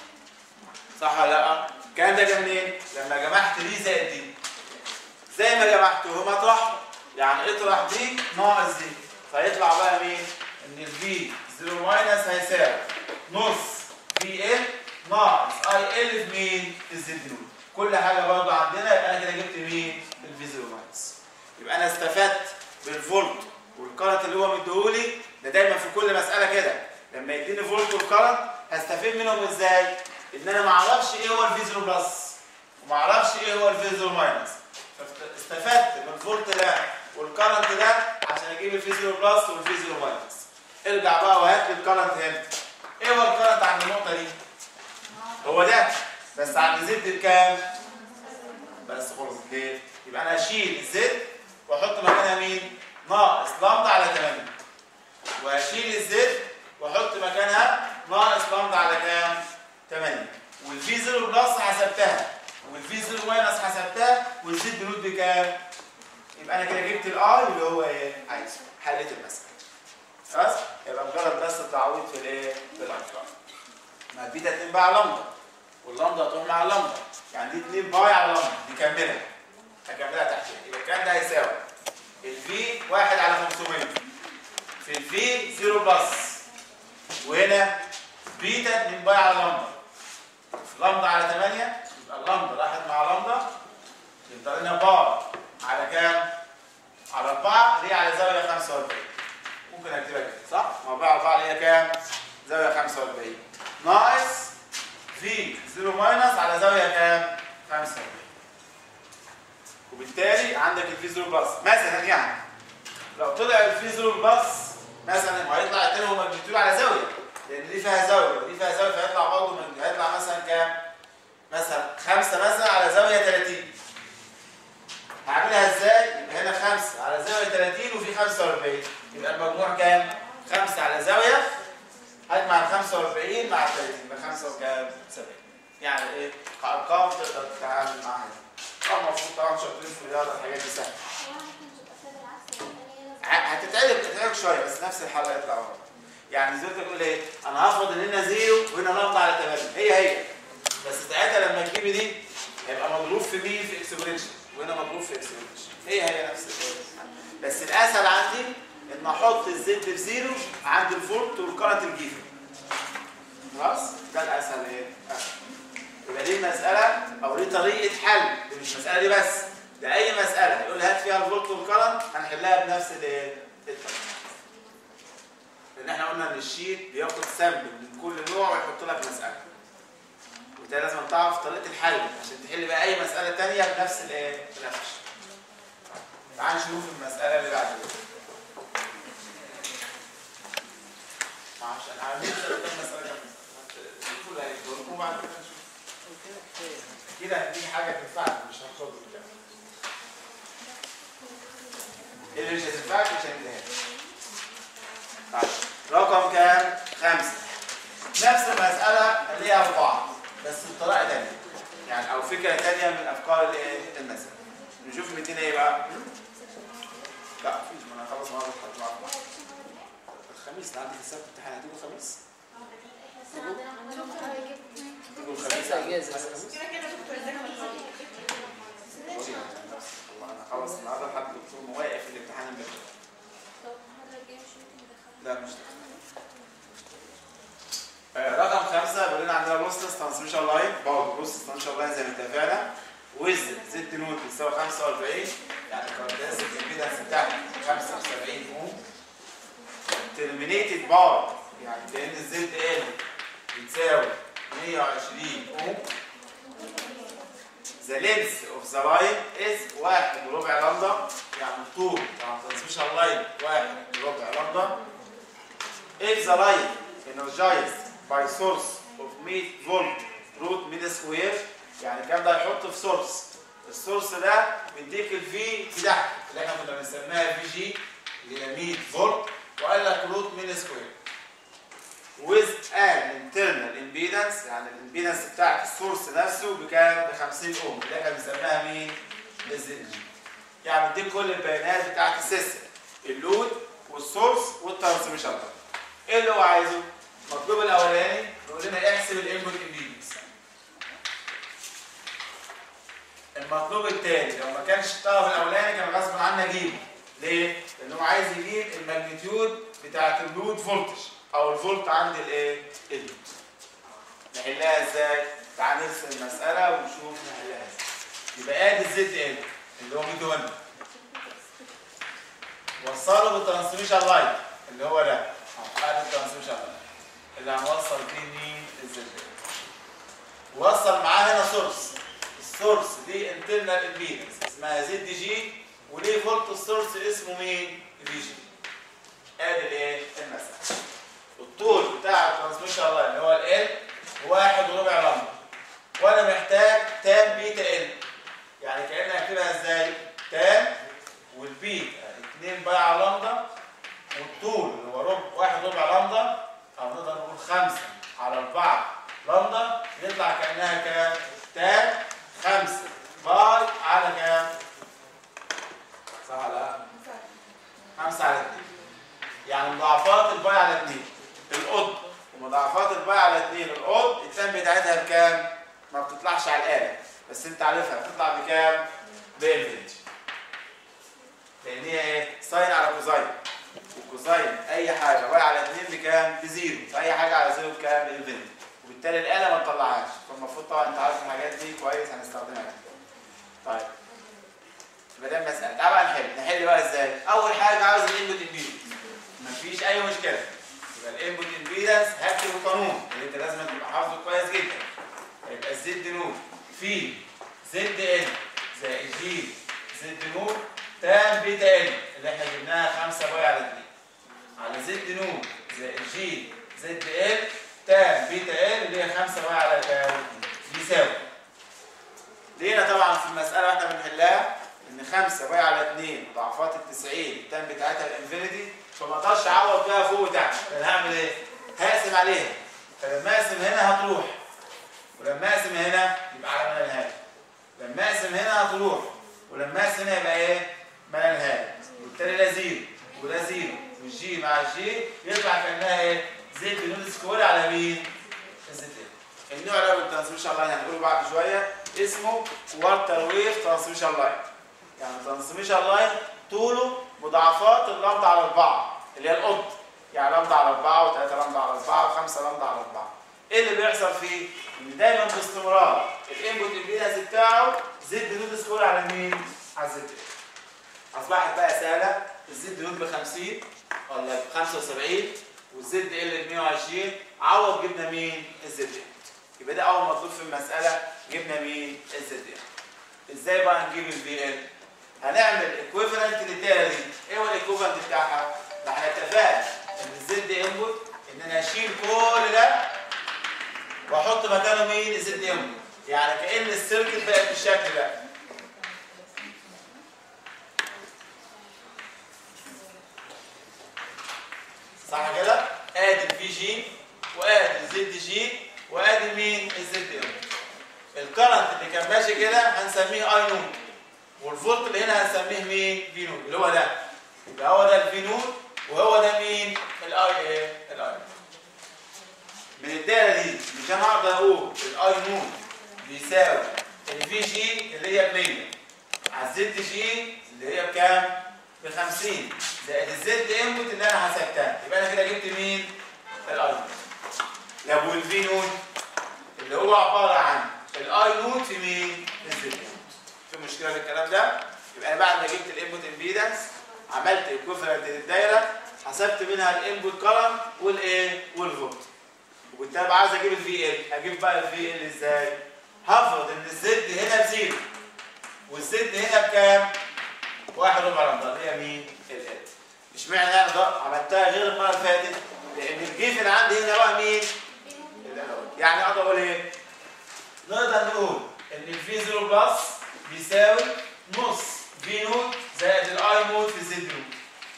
صح ولا لا؟ الكلام ده جه منين؟ لما جمعت دي زائد دي. زي ما جمعتهم اطرحهم. يعني اطرح دي ناقص دي. فيطلع بقى مين؟ ان الفي صفر ماينس هيساوي نص في ال ناقص اي ال في مين؟ في الزد نود. كل حاجه برضه عندنا يبقى انا كده جبت مين؟ الفي صفر ماينس. يبقى انا استفدت بالفولت والكرنت اللي هو مديهولي. ده دايما في كل مساله كده. لما يديني فولت والكرنت هستفيد منهم ازاي؟ ان انا ما اعرفش ايه هو الفي صفر بلس وما اعرفش ايه هو الفي صفر ماينس. فاستفدت من الفولت ده والكرنت ده عشان اجيب الفي صفر بلس والفي صفر ماينس. ارجع بقى وهات لي الكرنت هنا. ايه هو الكرنت عند النقطه دي؟ هو ده بس عند زد بكام؟ بس خلص. ليه؟ يبقى انا اشيل الزد واحط مكانها مين؟ ناقص لامدا على تمانية. واشيل الزد واحط مكانها ناقص لامدا على كام؟ تمانية. والفي صفر بلس حسبتها والفي صفر ماينس حسبتها والزد نود بكام؟ يبقى انا كده جبت الاي اللي هو ايه؟ عايزه. حليت المساله. خلاص؟ يبقى مجرد بس التعويض في الايه؟ في الارقام. ما البيتا اتنين باي على لامدا واللامدا هتروح مع اللامدا. يعني دي اتنين باي على لامدا دي كامله. هكملها تحت. يبقى الكلام ده هيساوي الفي واحد على خمسمية في الفي صفر بلس وهنا بيتا اتنين باي على لامدا. لامدا على تمانية يبقى اللامدا راحت مع لامدا يبقى لنا باي على كام؟ على أربعة اللي هي على زاويه خمسة وأربعين. ممكن اكتبها كده صح؟ ما باي على أربعة اللي هي كام؟ زاويه خمسة وأربعين ناقص في صفر ماينس على زاويه كام؟ خمسة وأربعين. وبالتالي عندك الفي صفر بلس مثلا. يعني لو طلع الفي صفر بلس مثلا وهيطلع التاني هو ماجنتيود على زاويه لان دي فيها زاويه ودي فيها زاويه فهيطلع برضه هيطلع مثلا كام؟ مثلا خمسة مثلا على زاويه تلاتين. هعملها ازاي؟ يبقى هنا خمسة على زاوية ثلاثين وفي خمسة وأربعين، يبقى المجموع كام؟ خمسة على زاوية هجمع ال خمسة وأربعين مع ثلاثين يبقى خمسة وكام؟ سبعين. يعني ايه؟ كأرقام تقدر تتعامل معاها. طبعا المفروض طبعا شاطرين في الرياضة الحاجات دي سهلة. هتتعرف تتعرف شوية بس نفس الحل هيطلع ورا. يعني زي ما تقول ايه؟ انا هفرض ان هنا زيرو وهنا لامدا على ثمانية، هي هي. بس ساعتها لما تجيبي دي هيبقى مضروب في مين؟ في اكسبريشن، وهنا مضروب في اكسبريشن. هي هي نفس الشيء. بس الاسهل عندي ان احط الزد في زيرو عند الفولت والكرنت الجيفن. خلاص؟ ده الاسهل ايه؟ اسهل. يبقى دي مساله او دي طريقه حل، دي مش المساله دي بس، ده اي مساله يقول لي هات فيها الفولت والكرنت هنحلها بنفس الايه؟ الطريقه. لان احنا قلنا ان الشيت بياخد سامبل من كل نوع ويحط لك مساله. وده لازم تعرف طريقه الحل عشان تحل بقى اي مساله ثانيه بنفس الايه؟ بنفس الشيء. تعال نشوف المساله اللي بعد كده. معرفش انا عامل كام مساله كام؟ شوفوا اللي هيدوا لكم وبعد كده نشوف. كده هتيجي حاجه تنفعك مش هناخد كده. اللي مش هتنفعك مش هنديها. طيب رقم كام؟ خمسة. نفس المسألة اللي هي أربعة بس بطريقة تانية. يعني أو فكرة تانية من أفكار الإيه؟ المسألة. نشوف مدينا إيه بقى؟ لا مفيش، ما أنا خلاص النهارده اتحط مع بعض. الخميس ده عندك السبت امتحان هتيجوا الخميس؟ تيجوا الخميس أجازة. كده كده دكتور والله أنا خلاص النهارده لحد الدكتور مواقف الامتحان امبارح. لا مش رقم خمسة بيقول لنا عندنا لوسلس ترانسميشن لاين، برضه لوسلس ترانسميشن لاين زي ما اتفقنا، ويز زد نوت بتساوي خمسة وأربعين، يعني كاركترستيك الامبيدنس بتاعها خمسة وسبعين اوم. ترمينيتد بار يعني كأن الزد ال بتساوي مية وعشرين اوم. The length of the line is واحد وربع لامدا، يعني الطول بتاع الترانسميشن لاين واحد وربع لامدا. If the line energized by source of مية فولت روت ميد سكوير، يعني الكلام ده هيحط في سورس، السورس ده بيديك الفي بتاعته اللي احنا كنا بنسميها في جي اللي هي مية فولت، وقال لك روت ميد سكوير. with an internal impedance يعني الامبيدنس بتاعت السورس نفسه بكام؟ ب خمسين اوم اللي احنا بنسميها مين؟ الزد جي. يعني بيديك كل البيانات بتاعت السيستم، اللود والسورس والترانسميشن لاين. ايه اللي هو عايزه؟ المطلوب الاولاني يقول لنا احسب الانبوت امبيدنس. المطلوب الثاني لو ما كانش الطرف الاولاني كان غصب عننا اجيبه. ليه؟ لانه عايز يجيب الماجنتيود بتاعت اللود فولتج او الفولت عند الايه؟ اللود. نحلها ازاي؟ تعال نرسم المساله ونشوف نحلها ازاي. يبقى ادي الزد ال اللي هو مية وواحد وصله بالترانسميشن لاين اللي هو ده. ادي الترانسميشن لاين اللي هنوصل فيه مين؟ الزد. ووصل معاه هنا سورس. السورس دي انترنال امبيدنس اسمها زد جي، وليه فولت السورس اسمه مين؟ في جي. ادي الايه؟ المساله. الطول بتاع الترانسميشن لاين اللي هو ال واحد وربع لامدا، وانا محتاج تان بيتا ال. يعني كأني هكتبها ازاي؟ تان والبيتا اتنين باي على لامدا، والطول اللي هو ربع واحد ربع لامدا، او نقدر نقول خمسة على أربعة لامدا، يطلع كأنها كام؟ تان خمسة باي على كام؟ صح ولا لا؟ خمسة على اتنين. يعني مضاعفات الباي على اتنين القط، ومضاعفات الباي على اتنين القط، التان بتاعتها بكام؟ ما بتطلعش على الآلة، بس أنت عارفها بتطلع بكام؟ بإنفينيتي. لأن هي إيه؟ ساين على كوزاين. والكوزاين أي حاجة باي على اتنين بكام؟ بزيرو، فأي حاجة على زيرو بكام؟ بإنفينيتي. وبالتالي الآلة ما تطلعهاش، فالمفروض طبعا أنت عارف الحاجات دي كويس هنستخدمها كده. طيب. يبقى ده المسألة. تعال بقى نحل، نحل بقى إزاي؟ أول حاجة عاوز الإنبوت إمبيدنس. مفيش أي مشكلة. يبقى الإنبوت إمبيدنس هكتب القانون اللي أنت لازم تبقى حافظه كويس جدا. هيبقى الزد نود في زد ال زائد جي زد نود تان بيتا ال اللي احنا جبناها خمسة باي على اتنين على زد نود زائد جي زد ال تان بيتا ال اللي هي خمسة باي على كام؟ بيساوي. لقينا طبعا في المسألة واحنا بنحلها إن خمسة باي على اتنين ضعفات ال تسعين التان بتاعتها الانفينيتي، فما اقدرش اعوض فيها فوق وتحت، فانا هعمل ايه؟ هقسم عليها، فلما اقسم هنا هتروح، ولما اقسم هنا يبقى على ما لا نهايه، لما اقسم هنا هتروح، ولما اقسم هنا يبقى ايه؟ ما لا نهايه، وبالتالي ده زيرو وده زيرو والجي مع الجي يطلع كانها ايه؟ زد نود سكوير على مين؟ الزد. النوع ده من الترانسميشن لاين هنقوله بعد شويه اسمه كوارتر ويف ترانسميشن لاين. يعني ترانسميشن لاين طوله مضاعفات اللامدا على أربعة اللي هي القط، يعني لامدا على أربعة وثلاثة لامدا على أربعة وخمسة لامدا على أربعة. ايه اللي بيحصل فيه؟ ان دايما باستمرار الانبوت امبيدنس بتاعه زد نود سكوير على مين؟ على الزد. اصبحت بقى سهله، الزد نود ب خمسين ولا ب خمسة وسبعين والزد ال ب مية وعشرين، عوض جبنا مين؟ الزد. يبقى ده اول مطلوب في المساله، جبنا مين؟ الزد. ازاي بقى نجيب الفي ال؟ هنعمل ايكويفالنت للدايره دي. ايه هو الايكويفالنت بتاعها؟ احنا اتفقنا ان الزد انبوت ان انا اشيل كل ده واحط مكانه مين؟ الزد انبوت. يعني كأن السيركت بقت بالشكل ده. صح كده؟ ادي الفي جي وادي الزد جي وادي مين؟ الزد انبوت. الكرنت اللي كان ماشي كده هنسميه اي نود، والفولت اللي هنا هنسميه مين؟ في نود، اللي هو ده. يبقى هو ده الفي نود وهو ده مين؟ الاي ايه؟ الاي نود. من الدايره دي مش انا هقدر اقول الاي نود بيساوي الفي جي اللي هي ب مية على الزد جي اللي هي بكام؟ ب خمسين زائد الزد انبوت اللي انا حسبتها، يبقى انا كده جبت مين؟ الاي نود. طب والفي نود اللي هو عباره عن الاي نود في مين؟ في الزد انبوت. في مشكله في الكلام ده؟ يبقى انا بعد ما جبت الانبوت امبيدنس عملت ايكويفالنت للدايره، حسبت منها الانبوت كرنت والايه؟ والفولت. وبالتالي عايز اجيب الفي ال، اجيب بقى الفي ال ازاي؟ هفرض ان الزد هنا بزيرو والزد هنا بكام؟ واحد ربع لامدا اللي هي مين؟ ال ال. اشمعنى انا ده عملتها غير المره اللي فاتت؟ لان الجيف اللي عندي هنا بقى مين؟ ال ال. يعني اقدر اقول ايه؟ نقدر نقول ان الفي صفر بلس بيساوي نص في نود زائد الاي نود في الزد نود.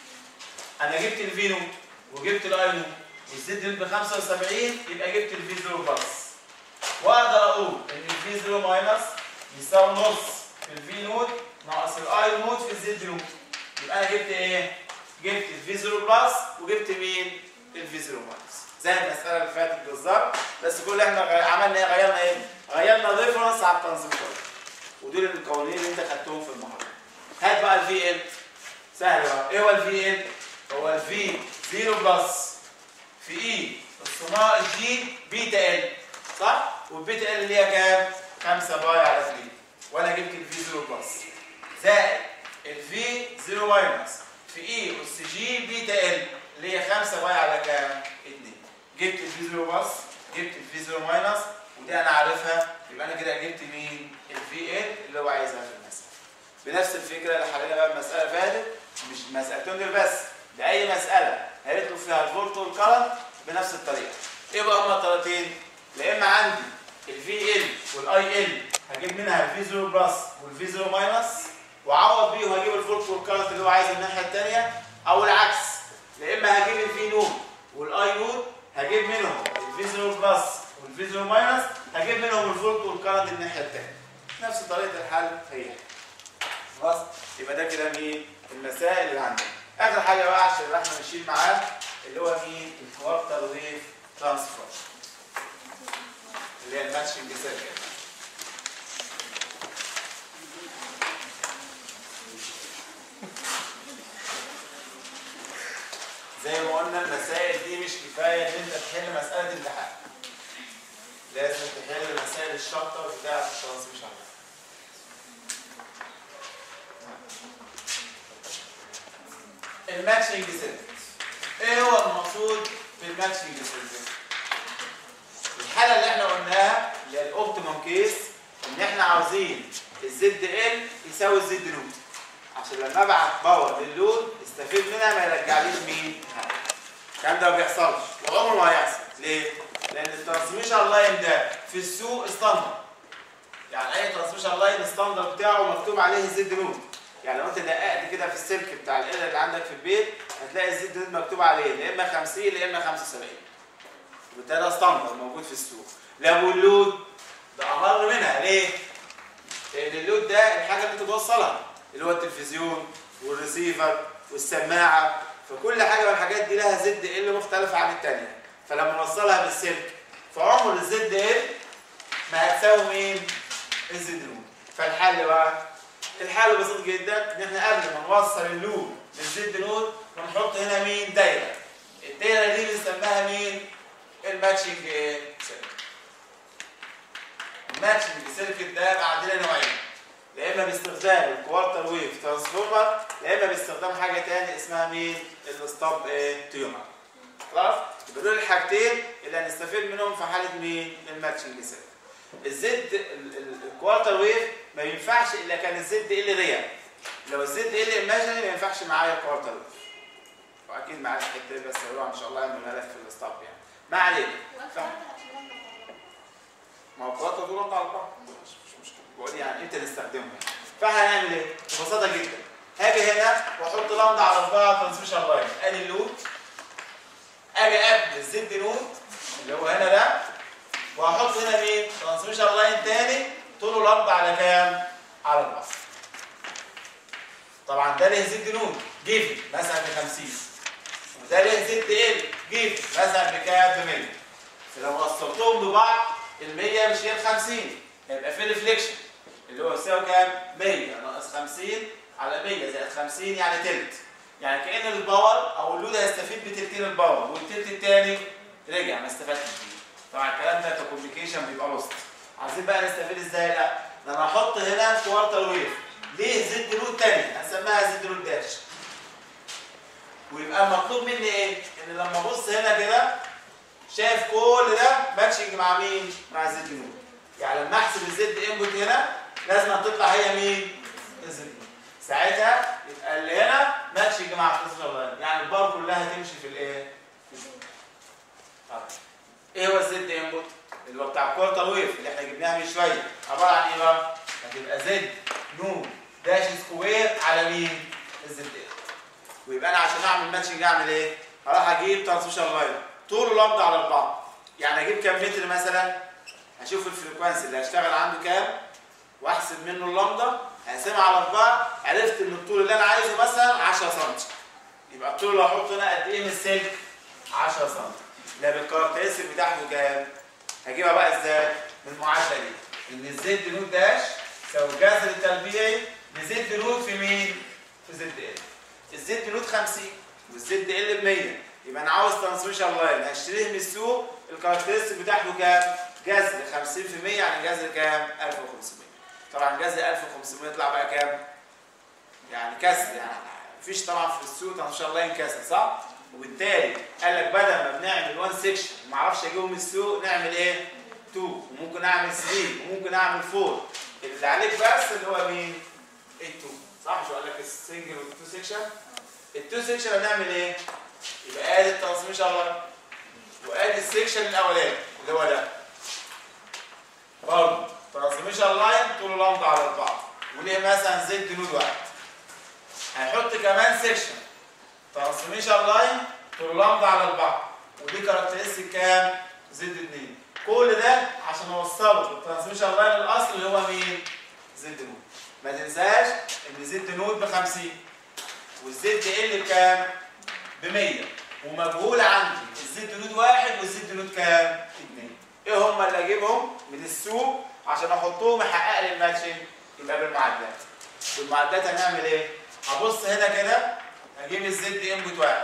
انا جبت الفي نود وجبت الاي نود والزد نود ب خمسة وسبعين، يبقى جبت الفي صفر بلس. واقدر اقول ان الفي صفر ماينس يساوي نص في الفي نود ناقص الاي نود في الزد نود. يبقى انا جبت ايه؟ جبت الفي صفر بلس وجبت مين؟ الفي صفر ماينس. زي المساله اللي فاتت بالظبط، بس كل اللي احنا عملنا ايه؟ غيرنا ايه؟ غيرنا الريفرنس على الترانزستور. ودول القوانين اللي انت خدتهم في المحاضره. هات بقى الفي ال. سهل بقى. ايه هو الفي ال؟ هو الفي صفر بلس في اي الصناعه جي بيتا ال، صح؟ والبيتا ال اللي هي كام؟ خمسة باي على اتنين. وانا جبت الفي صفر بلس زائد الفي صفر ماينس في اي اس جي بيتا ال اللي هي خمسة باي على كام؟ اتنين. جبت الفي صفر بلس، جبت الفي صفر ماينس، ودي انا عارفها، يبقى انا كده جبت مين؟ الفي ال اللي هو عايزها في المساله. بنفس الفكره اللي حلينا بقى المساله اللي فاتت، مش مسالتين دول بس، ده اي مساله هيطلب فيها الفولت والكرنت بنفس الطريقه. ايه بقى هما الطريقتين؟ يا اما عندي الفي ال والاي ال هجيب منها الفي صفر بلس والفي صفر ماينس واعوض بيه وهجيب الفولت والكرنت اللي هو عايزه الناحيه الثانيه، او العكس، يا اما هجيب الفي نود والاي نود هجيب منهم الفي صفر بلس والفي صفر ماينس هجيب منهم الفولت والكرنت الناحيه الثانيه. نفس طريقه الحل هي. خلاص؟ يبقى ده كده مين؟ المسائل اللي عندنا. اخر حاجه بقى عشان احنا ماشيين معاه اللي هو مين؟ الكوارتر ويف ترانسفير اللي هي الماتشنج سيركت. زي ما قلنا المسائل دي مش كفايه ان انت تحل مساله امتحان. لازم تحل مسائل الشابتر بتاعت الترانسميشن. الماتشنج سيركت. ايه هو المقصود بالماتشنج سيركت؟ الحاله اللي احنا قلناها اللي هي الاوبتيمم كيس، ان احنا عاوزين الزد ال يساوي الزد نود عشان لما ابعت باور لللود استفيد منها ما يرجعليش مين؟ الكلام ده ما بيحصلش وعمره ما هيحصل. ليه؟ لان الترانسميشن لاين ده في السوق ستاندرد. يعني اي ترانسميشن لاين ستاندرد بتاعه مكتوب عليه الزد نود، يعني لو انت دققت كده في السلك بتاع القلة اللي عندك في البيت هتلاقي الزد نود مكتوب عليه يا اما خمسين يا اما خمسة وسبعين. وبالتالي ده ستاندرد موجود في السوق. لو اللود ده امر منها ليه؟ لان اللود ده الحاجه اللي انت توصلها اللي هو التلفزيون والريسيفر والسماعه، فكل حاجه من الحاجات دي لها زد ال مختلفه عن الثانيه، فلما نوصلها بالسلك فعمر الزد ال ما هتساوي مين؟ الزد نود. فالحل بقى الحل بسيط جدا ان احنا قبل ما نوصل اللود للزد نود ونحط هنا مين؟ دايره. الدايره دي بنسميها مين؟ الماتشنج ايه؟ سيركت. الماتشنج سيركت ده بقى عندنا نوعين، يا اما باستخدام الكوارتر ويف ترانسفورمر يا اما باستخدام حاجه ثانيه اسمها مين؟ الستوب ايه؟ تيومر. خلاص؟ يبقى دول الحاجتين اللي هنستفيد منهم في حاله مين؟ الماتشنج سيركت. الزد الكوارتر ويف ما ينفعش الا كان الزد ال ريال. لو الزد ال ايماجينري ما ينفعش معايا الكوارتر ويف. واكيد معايا الحته دي بس هروح ان شاء الله اعملها لك في الستوب يعني. ما علينا. ما هو الكوارتر دول على بعض مش مشكله. بقول يعني انت تستخدمهم. فهنعمل ايه؟ ببساطه جدا. هاجي هنا واحط لامدا على اربعه ترانسميشن لاين، ادي اللود. اجي قبل الزد نود اللي هو هنا ده وهحط هنا مين؟ ترانسميشن لاين تاني طوله لامدا على كام؟ على اربعه. طبعا ده ليه زد نود جيفن مثلا ب خمسين وده ليه زد ال جيفن مثلا بكام؟ ب مية. فلو وصلتهم ببعض ال مية مش هي ال خمسين، هيبقى في ريفليكشن اللي هو يساوي كام؟ مية ناقص خمسين على مية زائد خمسين يعني تلت. يعني كأن الباور او اللود هيستفيد بتلتين الباور والتلت الثاني رجع ما استفادش بيه. طبعا الكلام ده كومبليكيشن بيبقى لوست. عايزين بقى نستفيد ازاي؟ لا ده انا هحط هنا كوارتر ويف ليه زد نود ثاني هنسميها زد نود داش. ويبقى المطلوب مني ايه؟ ان لما ابص هنا كده شايف كل ده ماتشنج مع مين؟ مع زد نود. يعني لما احسب الزد انبوت هنا لازم تطلع هي مين؟ الزد نود. ساعتها يبقى اللي هنا ماتشنج مع الترانسفير لاين، يعني البار كلها تمشي في الايه؟ طيب ايه هو الزد انبوت؟ اللي هو بتاع الكوارتر ويف اللي احنا جبناها من شويه، عباره عن ايه بقى؟ هتبقى زد نود داش سكوير على مين؟ الزد ال. ويبقى انا عشان اعمل ماتشنج اعمل ايه؟ هروح اجيب ترانسميشن لاين طوله لامدا على اربعه، يعني اجيب كام متر مثلا؟ هشوف الفريكوانسي اللي هشتغل عنده كام واحسب منه اللامدا، هقسمها على اربعه، عرفت ان الطول اللي انا عايزه مثلا عشرة سم. يبقى الطول اللي هحطه هنا قد ايه من السلك؟ عشرة سم. لا بالكاركترستيك بتاعته كام؟ هجيبها بقى ازاي؟ من المعادله دي ان الزد نود داش يساوي الجذر التربيعي لزد نود في مين؟ في زد ال. الزد نود خمسين والزد ال ب مية، يبقى انا عاوز ترانسميشن لاين هشتريه من السوق الكاركترستيك بتاعته كام؟ جذر خمسين في المية يعني جذر كام؟ ألف وخمسمية. طبعا جذر ألف وخمسمية يطلع بقى كام؟ يعني كسر، يعني مفيش طبعا في السوق ترانسميشن لاين كسر صح؟ وبالتالي قال لك بدل ما بنعمل واحد سيكشن وما اعرفش اجيبه من السوق نعمل ايه؟ اتنين وممكن اعمل تلاتة وممكن اعمل اربعة. اللي عليك بس اللي هو مين؟ اتنين صح؟ مش قال لك السنجل والتو سيكشن؟ التو سيكشن هنعمل ايه؟ يبقى ادي الترانسميشن لاين وادي السيكشن الاولاني اللي هو ده. برضه ترانسميشن لاين طوله لامدا على اربعه وليه مثلا زد نود واحد. هيحط كمان سيكشن ترانسميشن لاين طوله لامدا على اربعه ودي كاركترستيك كام؟ زد اتنين. كل ده عشان اوصله الترانسميشن لاين الاصلي اللي هو مين؟ زد نود. ما تنساش ان زد نود ب خمسين والزد ال بكام؟ ب مية ومجهول عندي الزد نود واحد والزد نود كام؟ اتنين. ايه هم اللي اجيبهم من السوق عشان احطهم يحقق لي الماتشنج؟ يبقى بالمعادلات. بالمعادلات هنعمل ايه؟ هبص هنا كده هجيب الزد انبوت واحد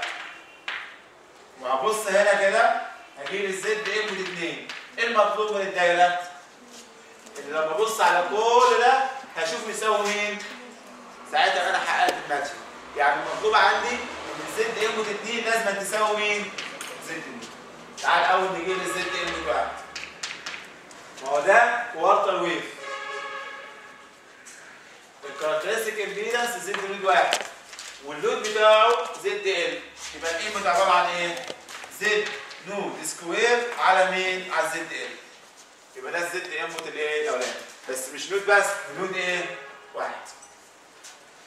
وهبص هنا كده هجيب الزد انبوت اتنين. ايه المطلوب من الدايرات؟ اللي لما ابص على كل ده هشوف يساوي مين؟ ساعتها انا حققت الماتشنج. يعني المطلوب عندي ان الزد انبوت اتنين لازم تساوي مين؟ زد انبوت. تعال اول نجيب الزد انبوت واحد. ما هو ده كوارتر ويف. الكاركترستيك امبيدنس زد نود واحد واللود بتاعه زد ال. يبقى الانبوت عباره عن ايه؟ زد نود سكوير على مين؟ على الزد ال. يبقى ده الزد انبوت الايه؟ الاولاني. بس مش نود بس، نود ايه؟ واحد.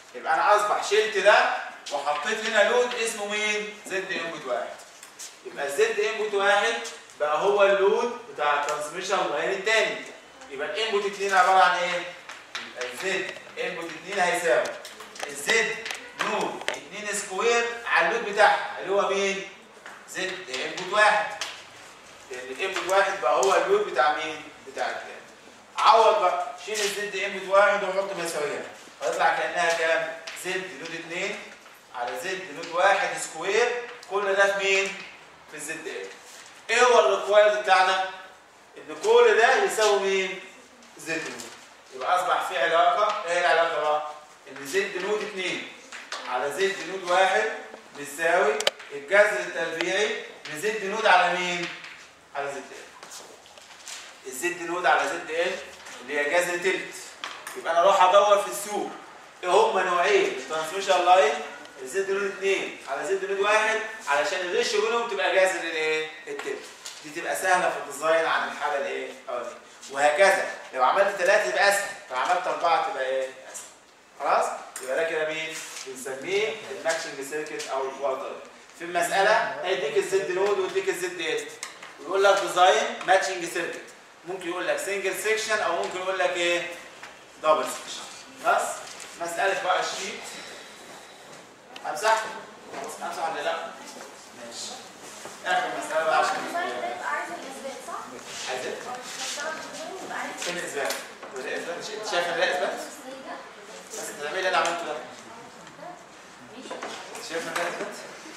يبقى انا اصبح شلت ده وحطيت هنا لود اسمه مين؟ زد انبوت واحد. يبقى الزد انبوت واحد بقى هو اللود بتاع الترانسميشن لاين الثاني. يبقى الانبوت اتنين عباره عن ايه؟ يبقى الزد انبوت اتنين هيساوي الزد نود اتنين سكوير على اللود بتاعها اللي هو مين؟ زد انبوت واحد. لان الانبوت واحد بقى هو اللود بتاع مين؟ بتاع الثاني. عوض بقى، شيل الزد انبوت واحد وحط مساويها، هيطلع كانها كام؟ زد نود اتنين على زد نود واحد سكوير، كل ده في مين؟ في الزد ايه. ايه هو الريكوايرد بتاعنا؟ ان كل ده يساوي مين؟ زد نود. يبقى اصبح في علاقه، ايه العلاقه بقى؟ ان زد نود اتنين على زد نود واحد بيساوي الجذر التربيعي لزد نود على مين؟ على زد ايه. الزد نود على زد ايه اللي هي جذر تلت. يبقى انا اروح ادور في السوق ايه هما نوعين الترانسميشن لاين، الزد نود اتنين على زد نود واحد، علشان الريشيو بينهم تبقى جذر الايه؟ التلت. دي تبقى سهله في الديزاين عن الحاله الايه؟ الاولانيه. وهكذا لو عملت ثلاثه يبقى اسهل، لو عملت اربعه تبقى ايه؟ اسهل. خلاص؟ يبقى ده كده مين؟ بنسميه الماتشنج سيركت او الكوارتر. في المساله هيديك الزد نود ويديك الزد ايه؟ ويقول لك ديزاين ماتشنج سيركت. ممكن يقول لك سنجل سيكشن او ممكن يقول لك ايه؟ دبل سيكشن. بس مساله بقى الشيت امسحها. امسح ولا لا؟ ماشي. اخر مساله بقى عشان عايز الاثبات صح؟ عايز ايه؟ فين الاثبات؟ شايف ان ده اثبات؟ بس انت تعمل اللي انا عملته ده. شايف ان ده اثبات؟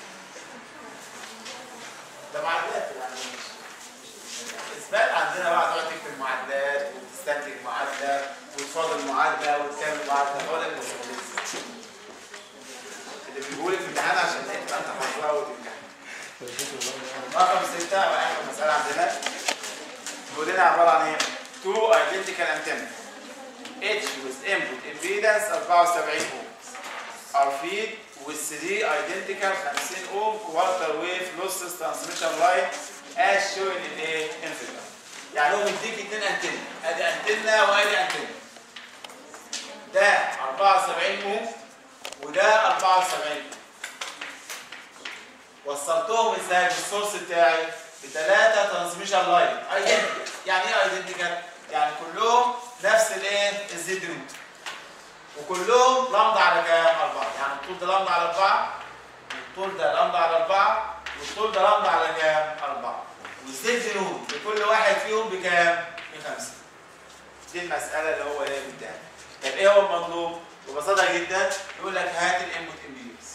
ده معادلات يعني. اثبات عندنا بقى تقعد تكتب معادلات وتستنتج معادله وتفاضل معادله وتكمل معادله. هو ده المثلث اللي بيقول في الامتحان عشان تبقى انت حافظها وتمتحن. رقم ستة واخر مساله عندنا بيقول لنا عباره عن ايه؟ two identical antennas each with input impedance اربعة وسبعين ohm are fed with three identical خمسين ohm quarter wave lossless transmission line as shown in the infigure. يعني هو مديك اتنين انتنه، ادي انتنه وادي انتنه. ده اربعة وسبعين ohm وده اربعة وسبعين. وصلتهم ازاي بالسورس بتاعي؟ بثلاثه ترانسميشن لاين ايدنتيكال. يعني ايه ايدنتيكال؟ يعني كلهم نفس الايه؟ الزد نود. وكلهم لمضه على كام؟ اربعه. يعني الطول ده لمضه على اربعه، والطول ده لمضه على اربعه، والطول ده لمضه على كام؟ اربعه. والزد نود لكل واحد فيهم بكام؟ بخمسه. دي المساله اللي هو ايه بتاعي. طب ايه هو المطلوب؟ ببساطه جدا يقول لك هات الانبوت امبيدنس.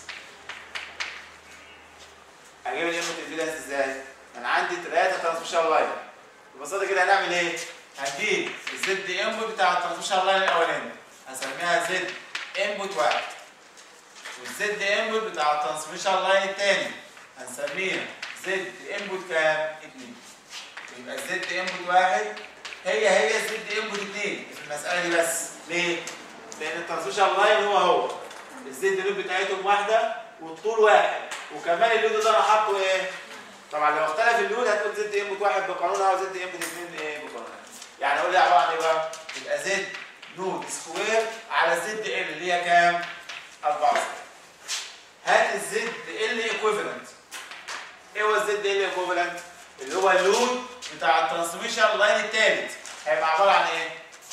اجيب الانبوت امبيدنس ازاي؟ انا عندي ثلاثه ترانسميشن لاين. ببساطه كده هنعمل ايه؟ هنجيب الزد انبوت بتاع الترانسميشن لاين الاولاني هسميها زد انبوت واحد، والزد انبوت بتاع الترانسميشن لاين الثاني هنسميها زد انبوت كام؟ اتنين. يبقى الزد انبوت واحد هي هي الزد انبوت اتنين في المساله دي. بس ليه؟ لان الترانسميشن لاين هو هو الزد نود بتاعتهم واحده والطول واحد، وكمان اللود اللي انا حاطه ايه؟ طبعا لو اختلف اللود هتقول زد انبوت واحد بقانونها وزد انبوت اتنين ايه بقانونها. يعني اقول لي عباره عن ايه بقى؟ يبقى زد نود سكوير على زد ال اللي هي كام؟ اربعة. هات الزد ال ايكويفالنت. ايه هو الزد ال ايكويفالنت؟ اللي هو اللود بتاع الترانسميشن لاين الثالث هيبقى عباره عن ايه؟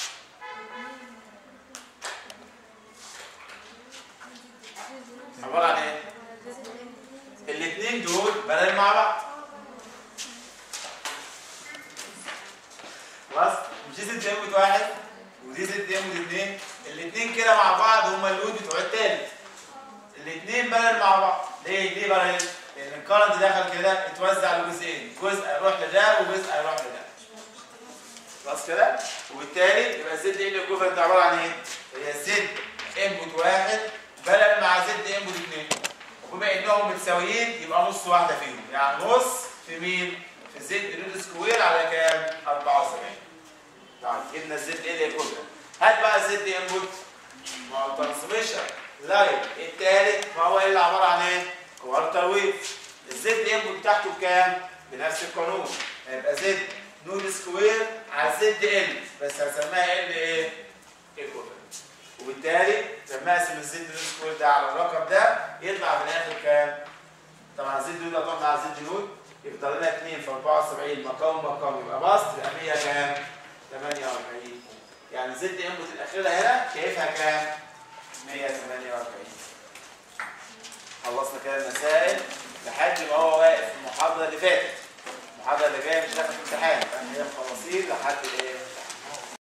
عباره عن ايه؟ الاثنين دول بلال مع بعض. خلاص؟ مش دي زد انبوت واحد ودي زد انبوت اثنين، الاثنين كده مع بعض هم اللود بتوع الثالث. الاثنين بلال مع بعض. ليه؟ ليه بلال؟ لان الكرنت دخل كده اتوزع لجزئين، جزء هيروح لده وجزء هيروح لده. خلاص كده؟ وبالتالي يبقى الزد ال ايكوفالنت عباره عن ايه؟ هي زد انبوت واحد بلال مع زد انبوت اثنين. وبما انهم متساويين يبقى نص واحده فيهم، يعني نص في مين؟ في زد نود سكوير على كام؟ اربعة وسبعين. طيب جبنا الزد ال ايكوفالنت. هات بقى الزد انبوت. ما هو الترانسميشن لاين الثالث ما هو الا عباره عن ايه؟ كوارتر ويف. الزد انبوت بتاعته بكام؟ بنفس القانون. هيبقى زد نود سكوير على زد ال، بس هسميها ال ايه؟ ايكوفالنت. وبالتالي لما اقسم الزد نود سكوير ده على الرقم ده يطلع في الاخر كام؟ طبعا زد نود هتروح مع زد نود يفضل لنا اتنين في أربعة وسبعين مقام مقام يبقى بسط يبقى مية كام؟ تمانية وأربعين. يعني زد انبوت الاخيره هنا شايفها كام؟ مية وتمانية وأربعين. خلصنا كده المسائل لحد ما هو واقف في المحاضره اللي فاتت. المحاضره اللي جايه مش داخل في امتحان، فاحنا هي مخلصين لحد ايه؟